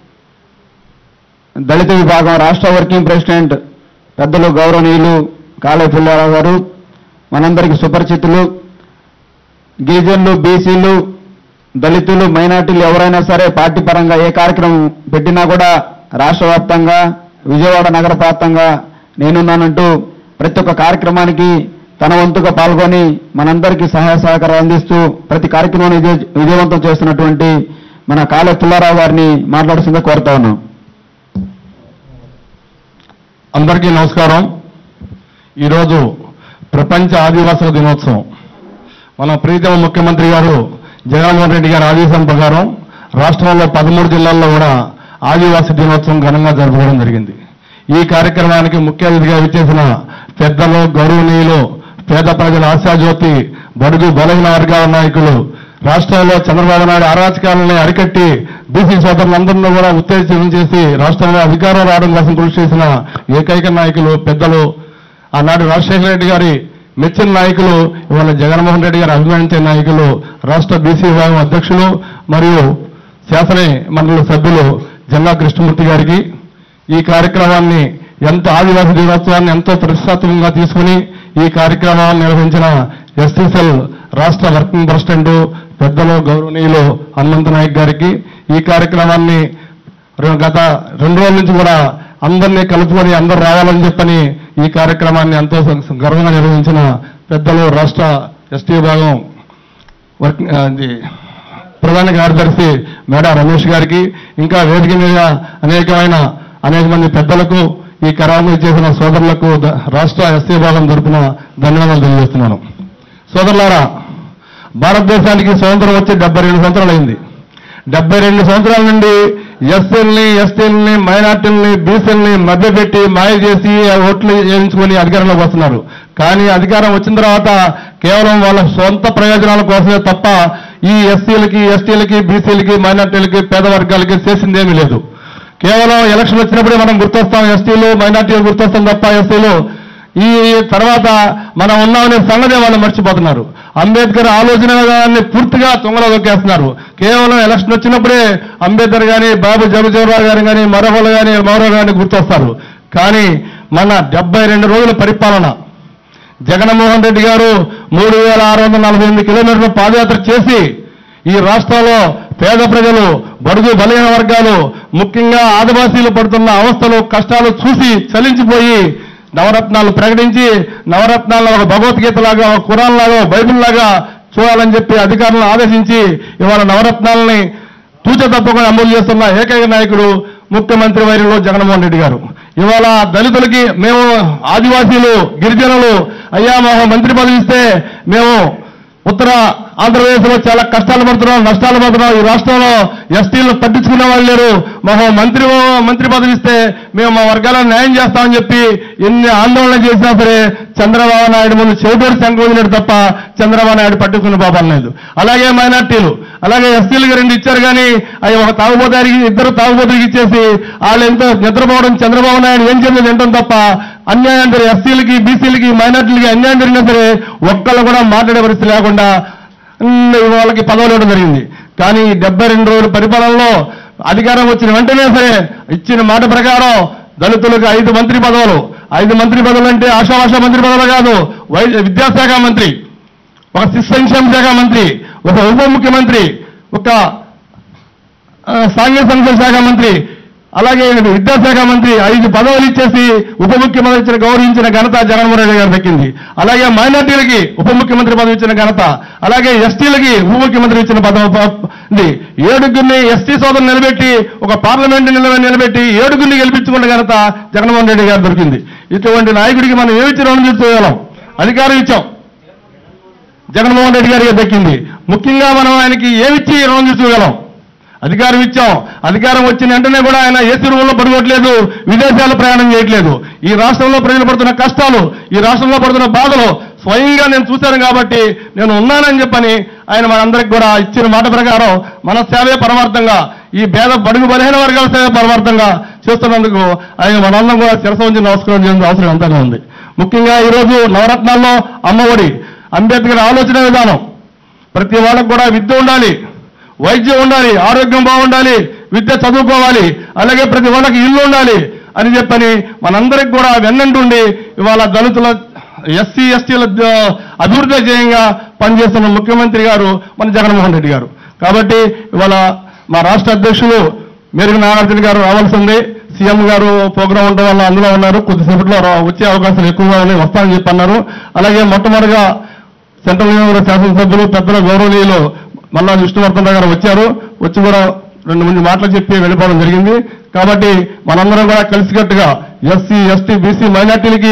A: దళిత విభాగం రాష్ట్ర వర్కింగ్ ప్రెసిడెంట్ పెద్దలు గౌరవనీయులు కాళే పుల్లారావు గారు, మనందరికీ సుపరిచితులు. గిరిజనులు, బీసీలు, దళితులు, మైనార్టీలు ఎవరైనా సరే పార్టీ పరంగా ఏ కార్యక్రమం పెట్టినా కూడా రాష్ట్ర వ్యాప్తంగా విజయవాడ నగర వ్యాప్తంగా నేనున్నానంటూ ప్రతి ఒక్క కార్యక్రమానికి తన వంతుగా పాల్గొని మనందరికీ సహాయ సహకారాలు అందిస్తూ ప్రతి కార్యక్రమాన్ని విజయవంతం చేస్తున్నటువంటి మన కాళే పుల్లారావు గారిని మాట్లాడుతుందో కోరుతా ఉన్నాం.
F: అందరికీ నమస్కారం. ఈరోజు ప్రపంచ ఆదివాసుల దినోత్సవం. మన ప్రీతమ ముఖ్యమంత్రి గారు జగన్మోహన్ రెడ్డి గారి ఆదేశం ప్రకారం రాష్ట్రంలో 13 జిల్లాల్లో కూడా ఆదివాసీ దినోత్సవం ఘనంగా జరుపుకోవడం జరిగింది. ఈ కార్యక్రమానికి ముఖ్య అతిథిగా విచ్చేసిన పెద్దలు, గౌరవనీయులు, పేద ప్రజల ఆశాజ్యోతి, బడుగు బలహీన వర్గాల నాయకులు, రాష్ట్రంలో చంద్రబాబు నాయుడు అరాచకాలను అరికట్టి బీసీ సోదరులందరినీ కూడా ఉత్తేజం చేసి రాష్ట్రంలో అధికారం రావడం కోసం కృషి చేసిన ఏకైక నాయకులు పెద్దలు, ఆనాడు రాజశేఖర రెడ్డి గారి మెచ్చిన నాయకులు, ఇవాళ జగన్మోహన్ రెడ్డి గారు అభిమానించే నాయకులు, రాష్ట్ర బీసీ విభాగం అధ్యక్షులు మరియు శాసన మండలి సభ్యులు జంగా కృష్ణమూర్తి గారికి ఈ కార్యక్రమాన్ని ఆదివాసీ దినోత్సవాన్ని ఎంతో ప్రతిష్టాత్మకంగా తీసుకుని ఈ కార్యక్రమాన్ని నిర్వహించిన ఎస్సీసెల్ రాష్ట్ర వర్కింగ్ ప్రెసిడెంట్ పెద్దలు గౌరవనీయులు హనుమంత నాయక్ గారికి, ఈ కార్యక్రమాన్ని గత 2 రోజుల నుంచి కూడా అందరినీ కలుపుకొని అందరూ రావాలని చెప్పని ఈ కార్యక్రమాన్ని ఎంతో గర్వంగా నిర్వహించిన పెద్దలు రాష్ట్ర ఎస్టీ విభాగం ప్రధాన కార్యదర్శి మేడా రమేష్ గారికి, ఇంకా వేదిక మీద అనేక మంది పెద్దలకు, ఈ కార్యక్రమం చేసిన సోదరులకు రాష్ట్ర ఎస్టీ విభాగం తరపున ధన్యవాదాలు తెలియజేస్తున్నాను. సోదరులారా, భారతదేశానికి స్వతంత్రం వచ్చి 72 సంవత్సరాలు అయింది. 72 సంవత్సరాల నుండి ఎస్సీలని, ఎస్టీలని, మైనార్టీలని, బీసీలని మభ్యపెట్టి మాయ చేసి ఓట్లు వేయించుకొని అధికారంలోకి వస్తున్నారు. కానీ అధికారం వచ్చిన తర్వాత కేవలం వాళ్ళ సొంత ప్రయోజనాల కోసమే తప్ప ఈ ఎస్సీలకి, ఎస్టీలకి, బీసీలకి, మైనార్టీలకి, పేద వర్గాలకి చేసిందేమీ లేదు. కేవలం ఎలక్షన్ వచ్చినప్పుడే మనం గుర్తొస్తాం, ఎస్టీలు, మైనార్టీలు గుర్తొస్తాం తప్ప ఎస్సీలు ఈ తర్వాత మనం ఉన్నామనే సంగతి వాళ్ళు మర్చిపోతున్నారు. అంబేద్కర్ ఆలోచనని పూర్తిగా తుంగలో దొక్కేస్తున్నారు. కేవలం ఎలక్షన్ వచ్చినప్పుడే అంబేద్కర్ కానీ, బాబు జగజీవనరావు గారు కానీ, మరొకరు కానీ, మరో కానీ గుర్తొస్తారు. కానీ మన 72 రోజుల పరిపాలన జగన్మోహన్ రెడ్డి గారు 3,648 కిలోమీటర్ల పాదయాత్ర చేసి ఈ రాష్ట్రంలో పేద ప్రజలు, బడుగు బలహీన వర్గాలు, ముఖ్యంగా ఆదివాసీలు పడుతున్న అవస్థలు, కష్టాలు చూసి చలించిపోయి నవరత్నాలు ప్రకటించి నవరత్నాలను ఒక భగవద్గీతలాగా, ఒక ఖురాన్ లాగా, బైబిల్ లాగా చూడాలని చెప్పి అధికారులను ఆదేశించి ఇవాళ నవరత్నాలని తూచ తప్పకుండా అమలు చేస్తున్న ఏకైక నాయకుడు ముఖ్యమంత్రి వర్యులు జగన్మోహన్ రెడ్డి గారు. ఇవాళ దళితులకి మేము ఆదివాసీలు, గిరిజనులు అయ్యా మాకు మంత్రి పదవి ఇస్తే మేము ఉత్తర ఆంధ్రప్రదేశ్లో చాలా కష్టాలు పడుతున్నాం, నష్టాలు పడుతున్నాం. ఈ రాష్ట్రంలో ఎస్టీలు పట్టించుకునే వాళ్ళు లేరు. మాకు మంత్రి పదవి ఇస్తే మేము మా వర్గాలను న్యాయం చేస్తామని చెప్పి ఎన్ని ఆందోళన చేసినా సరే చంద్రబాబు నాయుడు ముందు చెవిటోడు సంకోదినాడు తప్ప చంద్రబాబు నాయుడు పట్టుకున్న పాపం లేదు. అలాగే మైనార్టీలు, అలాగే ఎస్టీలకు 2 ఇచ్చారు కానీ అవి ఒక తాగుబోతారికి 2 తాగుబోతులకి ఇచ్చేసి వాళ్ళు ఎంతో నిద్రపోవడం చంద్రబాబు నాయుడు ఏం చేయాలి తింటాం తప్ప అన్యాయం జరిగి ఎస్సీలకి, బీసీలకి, మైనార్టీలకి అన్యాయం జరిగినా సరే ఒక్కళ్ళు కూడా మాట్లాడే పరిస్థితి లేకుండా వాళ్ళకి పదవులు ఇవ్వడం జరిగింది. కానీ 72 రోజుల పరిపాలనలో అధికారం వచ్చిన వెంటనే సరే ఇచ్చిన మాట ప్రకారం దళితులకు 5 మంత్రి పదవులు. 5 మంత్రి పదవులు అంటే ఆశావాష మంత్రి పదవులు కాదు. విద్యాశాఖ మంత్రి, ఒక శిశు సంక్షేమ శాఖ మంత్రి, ఒక ఉప ముఖ్యమంత్రి, ఒక సాంఘిక సంక్షేమ శాఖ మంత్రి, అలాగే విద్యాశాఖ మంత్రి 5 పదవులు ఇచ్చేసి ఉప ముఖ్యమంత్రి గౌరవించిన ఘనత జగన్మోహన్ రెడ్డి గారు దక్కింది. అలాగే మైనార్టీలకి ఉప ముఖ్యమంత్రి పదవి ఇచ్చిన ఘనత, అలాగే ఎస్టీలకి ఉప ముఖ్యమంత్రి ఇచ్చిన పదవి. 7 ఎస్టీ సోదరులు నిలబెట్టి ఒక పార్లమెంట్ నిలబెట్టి 7 గెలిపించుకున్న ఘనత జగన్మోహన్ రెడ్డి గారు దొరికింది. ఇటువంటి నాయకుడికి మనం ఏమిచ్చి రుణం తీర్చుకోగలం? అధికారం ఇచ్చాం, జగన్మోహన్ రెడ్డి గారికి దక్కింది. ముఖ్యంగా మనం ఆయనకి ఏమిచ్చి రుణం తీర్చుకోగలం? అధికారం ఇచ్చాం. అధికారం వచ్చిన వెంటనే కూడా ఆయన ఏసీ రూమ్లో పడుకోవట్లేదు, విదేశాల్లో ప్రయాణం చేయట్లేదు. ఈ రాష్ట్రంలో ప్రజలు పడుతున్న కష్టాలు, ఈ రాష్ట్రంలో పడుతున్న బాధలు స్వయంగా నేను చూశాను కాబట్టి నేను ఉన్నానని చెప్పని ఆయన మనందరికీ కూడా ఇచ్చిన మాట ప్రకారం మన సేవే పరమార్థంగా, ఈ బడుగు బలహీన వర్గాల సేవే పరమార్థంగా చేస్తున్నందుకు ఆయన మనందరం కూడా శిరస ఉంచి నమస్కారం చేయాల్సిన అవసరం ఎంతగా ఉంది. ముఖ్యంగా ఈరోజు నవరత్నాల్లో అమ్మఒడి, అంబేద్కర్ ఆలోచన విధానం, ప్రతి వాళ్ళకు కూడా విద్య ఉండాలి, వైద్యం ఉండాలి, ఆరోగ్యం బాగుండాలి, విద్య చదువుకోవాలి, అలాగే ప్రతి వాళ్ళకి ఇల్లు ఉండాలి అని చెప్పని మనందరికి కూడా వెన్నంటుండి ఇవాళ దళితుల ఎస్సీ ఎస్టీల అభివృద్ధి ధ్యేయంగా పనిచేస్తున్న ముఖ్యమంత్రి గారు మన జగన్మోహన్ రెడ్డి గారు. కాబట్టి ఇవాళ మా రాష్ట్ర అధ్యక్షులు మేరకు నాగార్జున గారు రావాల్సింది. సీఎం గారు ప్రోగ్రాం ఉండడం వల్ల అందులో ఉన్నారు, కొద్దిసేపట్లో వచ్చే అవకాశాలు ఎక్కువగా ఉన్నాయి, వస్తామని చెప్పి అన్నారు. అలాగే మొట్టమొదటిగా సెంట్రల్ నియోజకవర్గ శాసనసభ్యులు పెద్దల గౌరవనీయులు మల్లా విష్ణువర్ధన్ గారు వచ్చారు. వచ్చి కూడా 2 మాటలు చెప్పి వెళ్ళిపోవడం జరిగింది. కాబట్టి మనందరం కూడా కలిసికట్టుగా ఎస్సీ ఎస్టీ బీసీ మైనార్టీలకి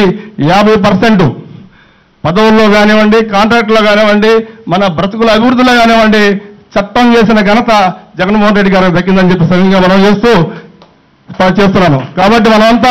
F: 50% పదవుల్లో కానివ్వండి, కాంట్రాక్టులో కానివ్వండి, మన బ్రతుకుల అభివృద్ధిలో కానివ్వండి చట్టం చేసిన ఘనత జగన్మోహన్ రెడ్డి గారికి దక్కిందని చెప్పి సరిగ్గా మనం చేస్తున్నాము. కాబట్టి మనమంతా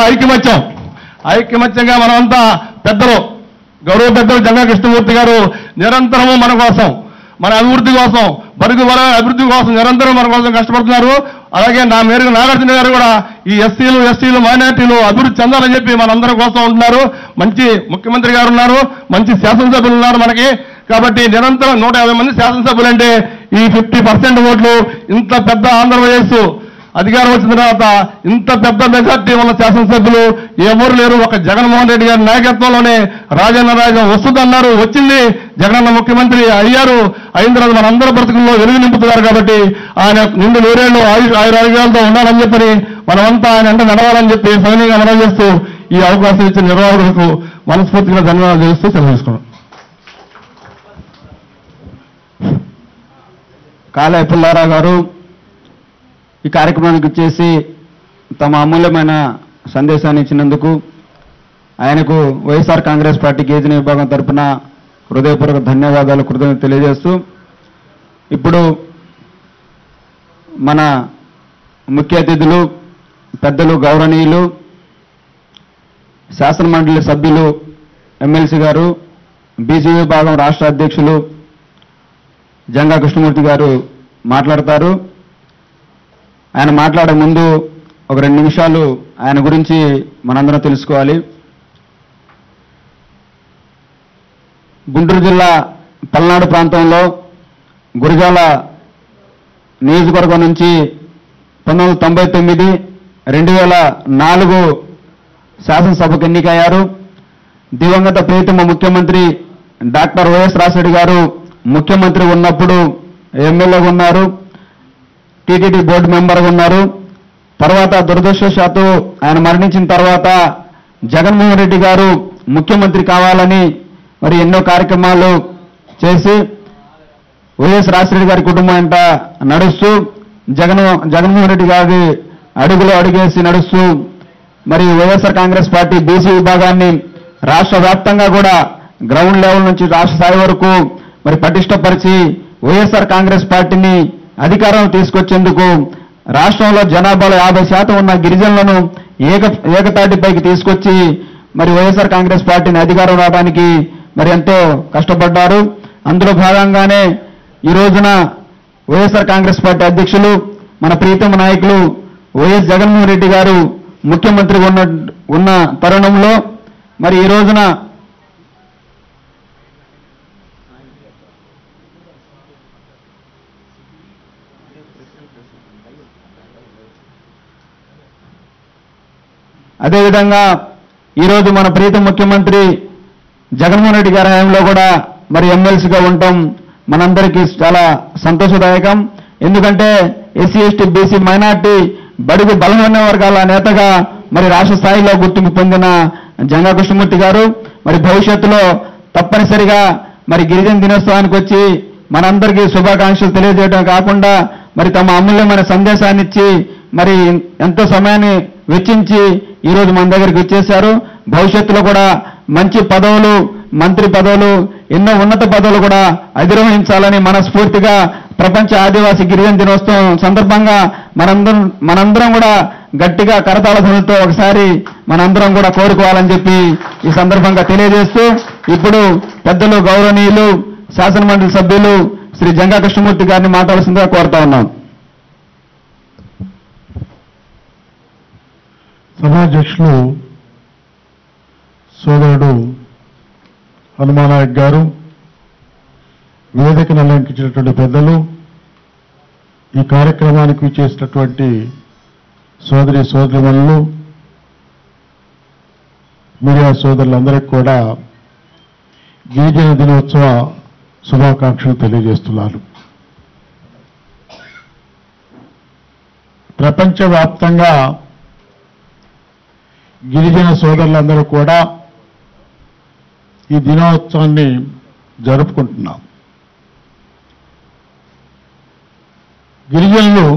F: ఐక్యమత్యంగా మనమంతా పెద్దలు, గౌరవ పెద్దలు జంగా కృష్ణమూర్తి గారు నిరంతరము మన కోసం, మన అభివృద్ధి కోసం, బడుగు బల అభివృద్ధి కోసం నిరంతరం మన కోసం కష్టపడుతున్నారు. అలాగే నా మేరకు నాగార్జున గారు కూడా ఈ ఎస్సీలు ఎస్టీలు మైనార్టీలు అభివృద్ధి చెందాలని చెప్పి మనందరి కోసం ఉంటున్నారు. మంచి ముఖ్యమంత్రి గారు ఉన్నారు, మంచి శాసనసభ్యులు ఉన్నారు మనకి. కాబట్టి నిరంతరం 150 మంది శాసనసభ్యులు అంటే ఈ 50% ఓట్లు, ఇంత పెద్ద ఆంధ్రప్రదేశ్ అధికారం వచ్చిన తర్వాత ఇంత పెద్ద మెజార్టీ ఉన్న శాసనసభ్యులు ఎవరు లేరు. ఒక జగన్మోహన్ రెడ్డి గారి నాయకత్వంలోనే రాజన్న రాజ్యం వస్తుందన్నారు, వచ్చింది. జగనన్న ముఖ్యమంత్రి అయ్యారు. అయిన తర్వాత మనందరి బ్రతుకుల్లో వెలుగు నింపుతున్నారు. కాబట్టి ఆయన నిండు 100 ఏళ్ళు ఆయురారోగ్యాలతో ఉండాలని చెప్పని మనమంతా ఆయన అంటే నడవాలని చెప్పి సవినయంగా మనం చేస్తూ ఈ అవకాశం ఇచ్చిన నిర్వాహకులకు మనస్ఫూర్తిగా ధన్యవాదాలు చేస్తూ సెలవు తీసుకున్నాం.
A: కాళ పుల్లారావు గారు ఈ కార్యక్రమానికి వచ్చేసి తమ అమూల్యమైన సందేశాన్ని ఇచ్చినందుకు ఆయనకు వైఎస్ఆర్ కాంగ్రెస్ పార్టీ గిరిజన విభాగం తరఫున హృదయపూర్వక ధన్యవాదాలు, కృతజ్ఞతలు తెలియజేస్తూ ఇప్పుడు మన ముఖ్య అతిథులు పెద్దలు గౌరవనీయులు శాసనమండలి సభ్యులు ఎమ్మెల్సీ గారు, బీసీ విభాగం రాష్ట్ర అధ్యక్షులు జంగా కృష్ణమూర్తి గారు మాట్లాడతారు. ఆయన మాట్లాడే ముందు ఒక 2 నిమిషాలు ఆయన గురించి మనందరం తెలుసుకోవాలి. గుంటూరు జిల్లా పల్నాడు ప్రాంతంలో గురజాల నియోజకవర్గం నుంచి 1999, 2004 శాసనసభకు ఎన్నికయ్యారు. దివంగత ప్రియతమ ముఖ్యమంత్రి డాక్టర్ వైఎస్ రాజశేఖర్ గారు ముఖ్యమంత్రి ఉన్నప్పుడు ఎమ్మెల్యేగా ఉన్నారు, టీటీడీ బోర్డు మెంబర్గా ఉన్నారు. తర్వాత దురదృష్టవశాత్తు ఆయన మరణించిన తర్వాత జగన్మోహన్ రెడ్డి గారు ముఖ్యమంత్రి కావాలని మరి ఎన్నో కార్యక్రమాలు చేసి వైఎస్ రాజశేఖర్ గారి కుటుంబం అంట నడుస్తూ జగన్మోహన్ రెడ్డి గారి అడుగులో అడుగేసి నడుస్తూ మరి వైఎస్ఆర్ కాంగ్రెస్ పార్టీ బీసీ విభాగాన్ని రాష్ట్ర వ్యాప్తంగా కూడా గ్రౌండ్ లెవెల్ నుంచి రాష్ట్ర స్థాయి వరకు మరి పటిష్టపరిచి వైఎస్ఆర్ కాంగ్రెస్ పార్టీని అధికారం తీసుకొచ్చేందుకు రాష్ట్రంలో జనాభాలో 50% ఉన్న గిరిజనులను ఏకతాటిపైకి తీసుకొచ్చి మరి వైఎస్ఆర్ కాంగ్రెస్ పార్టీని అధికారం రావడానికి మరి ఎంతో కష్టపడ్డారు. అందులో భాగంగానే ఈ రోజున వైఎస్ఆర్ కాంగ్రెస్ పార్టీ అధ్యక్షులు మన ప్రీతమ నాయకులు వైఎస్ జగన్మోహన్ రెడ్డి గారు ముఖ్యమంత్రిగా ఉన్న తరుణంలో మరి ఈ రోజున అదేవిధంగా ఈరోజు మన ప్రీతం ముఖ్యమంత్రి జగన్మోహన్ రెడ్డి గారి హయాంలో కూడా మరి ఎమ్మెల్సీగా ఉండటం మనందరికీ చాలా సంతోషదాయకం. ఎందుకంటే ఎస్సీ ఎస్టీ బీసీ మైనార్టీ బడుగు బలమైన వర్గాల నేతగా మరి రాష్ట్ర స్థాయిలో గుర్తింపు పొందిన జంగా కృష్ణమూర్తి గారు మరి భవిష్యత్తులో తప్పనిసరిగా మరి గిరిజన దినోత్సవానికి వచ్చి మనందరికీ శుభాకాంక్షలు తెలియజేయడం కాకుండా మరి తమ అమూల్యమైన సందేశాన్ని ఇచ్చి మరి ఎంతో సమయాన్ని వెచ్చించి ఈరోజు మన దగ్గరికి వచ్చేశారు. భవిష్యత్తులో కూడా మంచి పదవులు, మంత్రి పదవులు, ఎన్నో ఉన్నత పదవులు కూడా అధిరోహించాలని మనస్ఫూర్తిగా ప్రపంచ ఆదివాసీ గిరిజన దినోత్సవం సందర్భంగా మనందరం కూడా గట్టిగా కరతాళ ధ్వనులతో ఒకసారి మనందరం కూడా కోరుకోవాలని చెప్పి ఈ సందర్భంగా తెలియజేస్తూ ఇప్పుడు పెద్దలు గౌరవనీయులు శాసనమండలి సభ్యులు శ్రీ జంగా కృష్ణమూర్తి గారిని మాట్లాడాల్సిందిగా కోరుతా ఉన్నాం.
F: సభాధ్యక్షులు సోదరుడు హనుమానాయక్ గారు, వేదికను అలంకరించినటువంటి పెద్దలు, ఈ కార్యక్రమానికి విచ్చేసినటువంటి సోదరిమణులు, మీడియా సోదరులందరికీ కూడా గిరిజన దినోత్సవ శుభాకాంక్షలు తెలియజేస్తున్నారు. ప్రపంచవ్యాప్తంగా గిరిజన సోదరులందరూ కూడా ఈ దినోత్సవాన్ని జరుపుకుంటున్నాం. గిరిజనులు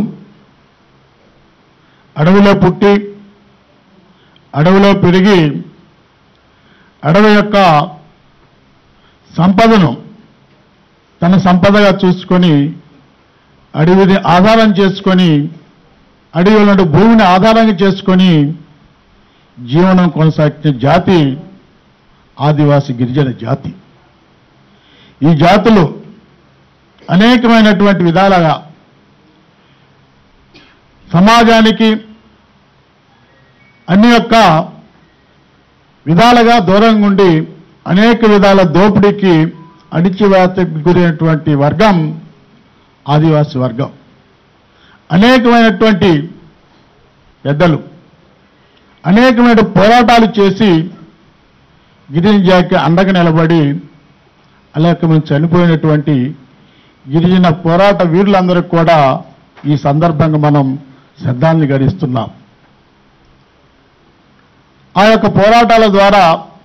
F: అడవిలో పుట్టి అడవిలో పెరిగి అడవి యొక్క సంపదను తన సంపదగా చూసుకొని అడవిని ఆధారం చేసుకొని అడవిలో భూమిని ఆధారంగా చేసుకొని జీవనం కొనసాగించే జాతి ఆదివాసీ గిరిజన జాతి. ఈ జాతులు అనేకమైనటువంటి విధాలుగా సమాజానికి అన్ని యొక్క విధాలుగా దూరంగా ఉండి అనేక విధాల దోపిడీకి అణిచివేతకు గురైనటువంటి వర్గం ఆదివాసీ వర్గం. అనేకమైనటువంటి పెద్దలు అనేకమైన పోరాటాలు చేసి గిరిజన జాతికి అండగా నిలబడి అనేకమంది చనిపోయినటువంటి గిరిజన పోరాట వీరులందరికీ కూడా ఈ సందర్భంగా మనం శ్రద్ధాంజలి ఘటిస్తున్నాం. ఆ యొక్క పోరాటాల ద్వారా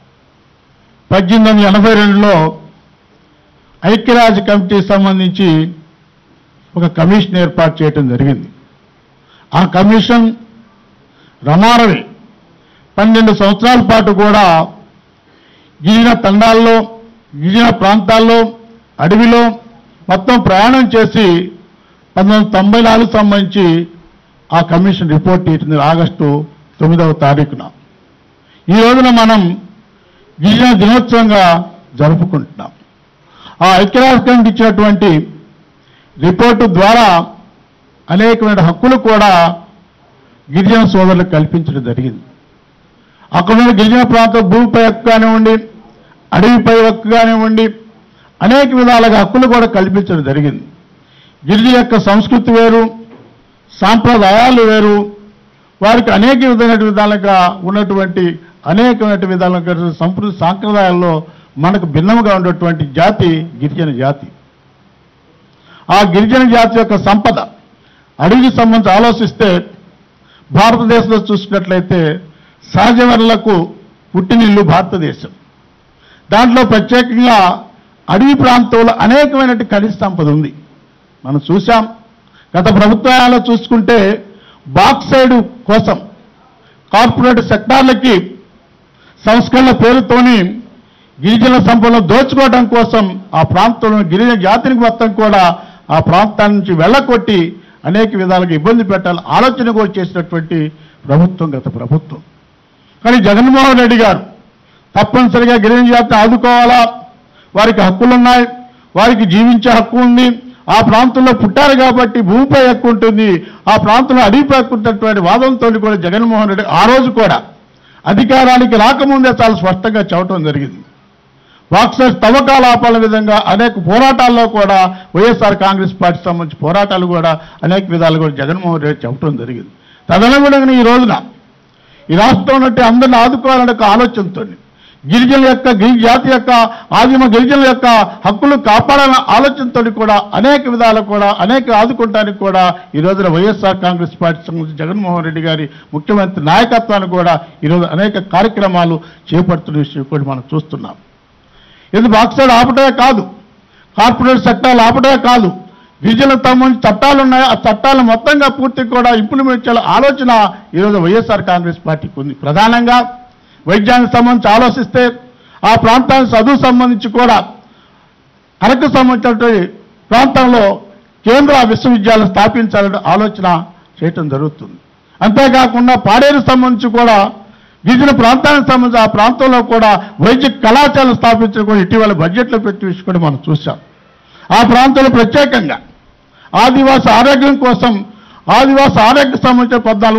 F: 1882లో ఐక్యరాజ్య కమిటీకి సంబంధించి ఒక కమిషన్ ఏర్పాటు చేయడం జరిగింది. ఆ కమిషన్ రమారవి 12 సంవత్సరాల పాటు కూడా గిరిజన తండాల్లో, గిరిజన ప్రాంతాల్లో, అడవిలో మొత్తం ప్రయాణం చేసి 1994 సంబంధించి ఆ కమిషన్ రిపోర్ట్ ఇచ్చింది ఆగస్టు 9వ తారీఖున. ఈ రోజున మనం గిరిజన దినోత్సవంగా జరుపుకుంటున్నాం. ఆ ఐక్యరాజ్య కమిటీ ఇచ్చినటువంటి రిపోర్టు ద్వారా అనేకమైన హక్కులు కూడా గిరిజన సోదరులకు కల్పించడం జరిగింది. అక్కడ ఉన్న గిరిజన ప్రాంతం భూమిపై హక్కు కానివ్వండి, అడవిపై హక్కు కానివ్వండి, అనేక విధాలుగా హక్కులు కూడా కల్పించడం జరిగింది. గిరిజన యొక్క సంస్కృతి వేరు, సాంప్రదాయాలు వేరు, వారికి అనేక విధాలుగా ఉన్నటువంటి అనేకమైన విధాలుగా సంస్కృతి సాంప్రదాయాల్లో మనకు భిన్నముగా ఉన్నటువంటి జాతి గిరిజన జాతి. ఆ గిరిజన జాతి యొక్క సంపద అడవికి సంబంధించి ఆలోచిస్తే భారతదేశంలో చూసినట్లయితే సహజ వనరులకు పుట్టినిల్లు భారతదేశం. దాంట్లో ప్రత్యేకంగా అడవి ప్రాంతంలో అనేకమైనటువంటి ఖనిజ సంపద ఉంది. మనం చూసాం. గత ప్రభుత్వాలలో చూసుకుంటే బాక్సైడ్ కోసం కార్పొరేట్ సెక్టార్లకి సంస్కరణల పేరుతోని
C: గిరిజన సంపదను దోచుకోవడం కోసం ఆ ప్రాంతంలో గిరిజన జాతిని మొత్తం కూడా ఆ ప్రాంతాల నుంచి వెళ్ళకొట్టి అనేక విధాలుగా ఇబ్బంది పెట్టాలి ఆలోచన కూడా చేసినటువంటి ప్రభుత్వం గత ప్రభుత్వం. కానీ జగన్మోహన్ రెడ్డి గారు తప్పనిసరిగా గిరిజన జాతిని ఆదుకోవాలా, వారికి హక్కులున్నాయి, వారికి జీవించే హక్కు ఉంది, ఆ ప్రాంతంలో పుట్టారు కాబట్టి భూమిపై హక్కు ఉంటుంది, ఆ ప్రాంతంలో అడవిపై హక్కు ఉన్నటువంటి వాదంతో కూడా జగన్మోహన్ రెడ్డి ఆ రోజు కూడా అధికారానికి రాకముందే చాలా స్పష్టంగా చెప్పడం జరిగింది. బాక్సర్స్ తవ్వకాలు ఆపాల విధంగా అనేక పోరాటాల్లో కూడా వైఎస్ఆర్ కాంగ్రెస్ పార్టీకి సంబంధించి పోరాటాలు కూడా అనేక విధాలు కూడా జగన్మోహన్ రెడ్డి చెప్పడం జరిగింది. తదనుగుణంగా ఈ రోజున ఈ రాష్ట్రం నుండి అందరిని ఆదుకోవాలనే ఒక ఆలోచనతో గిరిజనుల యొక్క జాతి యొక్క ఆదిమ గిరిజనుల యొక్క హక్కులు కాపాడాలన్న ఆలోచనతో కూడా అనేక విధాలు కూడా అనేక ఆదుకుంటానికి కూడా ఈ రోజున వైఎస్ఆర్ కాంగ్రెస్ పార్టీ సంబంధించి జగన్మోహన్ రెడ్డి గారి ముఖ్యమంత్రి నాయకత్వాన్ని కూడా ఈరోజు అనేక కార్యక్రమాలు చేపడుతున్న విషయం కూడా మనం చూస్తున్నాం. ఇది బాక్సైడ్ ఆపటమే కాదు, కార్పొరేట్ చట్టాలు ఆపటమే కాదు, గిరిజనులకు సంబంధించి చట్టాలు ఉన్నాయి, ఆ చట్టాలను మొత్తంగా పూర్తిగా కూడా ఇంప్లిమెంట్ చేయాల ఆలోచన ఈరోజు వైఎస్ఆర్ కాంగ్రెస్ పార్టీకి ఉంది. ప్రధానంగా వైద్యానికి సంబంధించి ఆలోచిస్తే ఆ ప్రాంతానికి చదువు సంబంధించి కూడా అరకు సంబంధించినటువంటి ప్రాంతంలో కేంద్ర విశ్వవిద్యాలయం స్థాపించాలనే ఆలోచన చేయటం జరుగుతుంది. అంతేకాకుండా పాడేరు సంబంధించి కూడా గిరిజన ప్రాంతానికి సంబంధించి ఆ ప్రాంతంలో కూడా వైద్య కళాశాలను స్థాపించడం కూడా ఇటీవల బడ్జెట్లో పెట్టి విషయం కూడా మనం చూసాం. ఆ ప్రాంతంలో ప్రత్యేకంగా ఆదివాసీ ఆరోగ్యం కోసం ఆదివాసీ ఆరోగ్య సంబంధించిన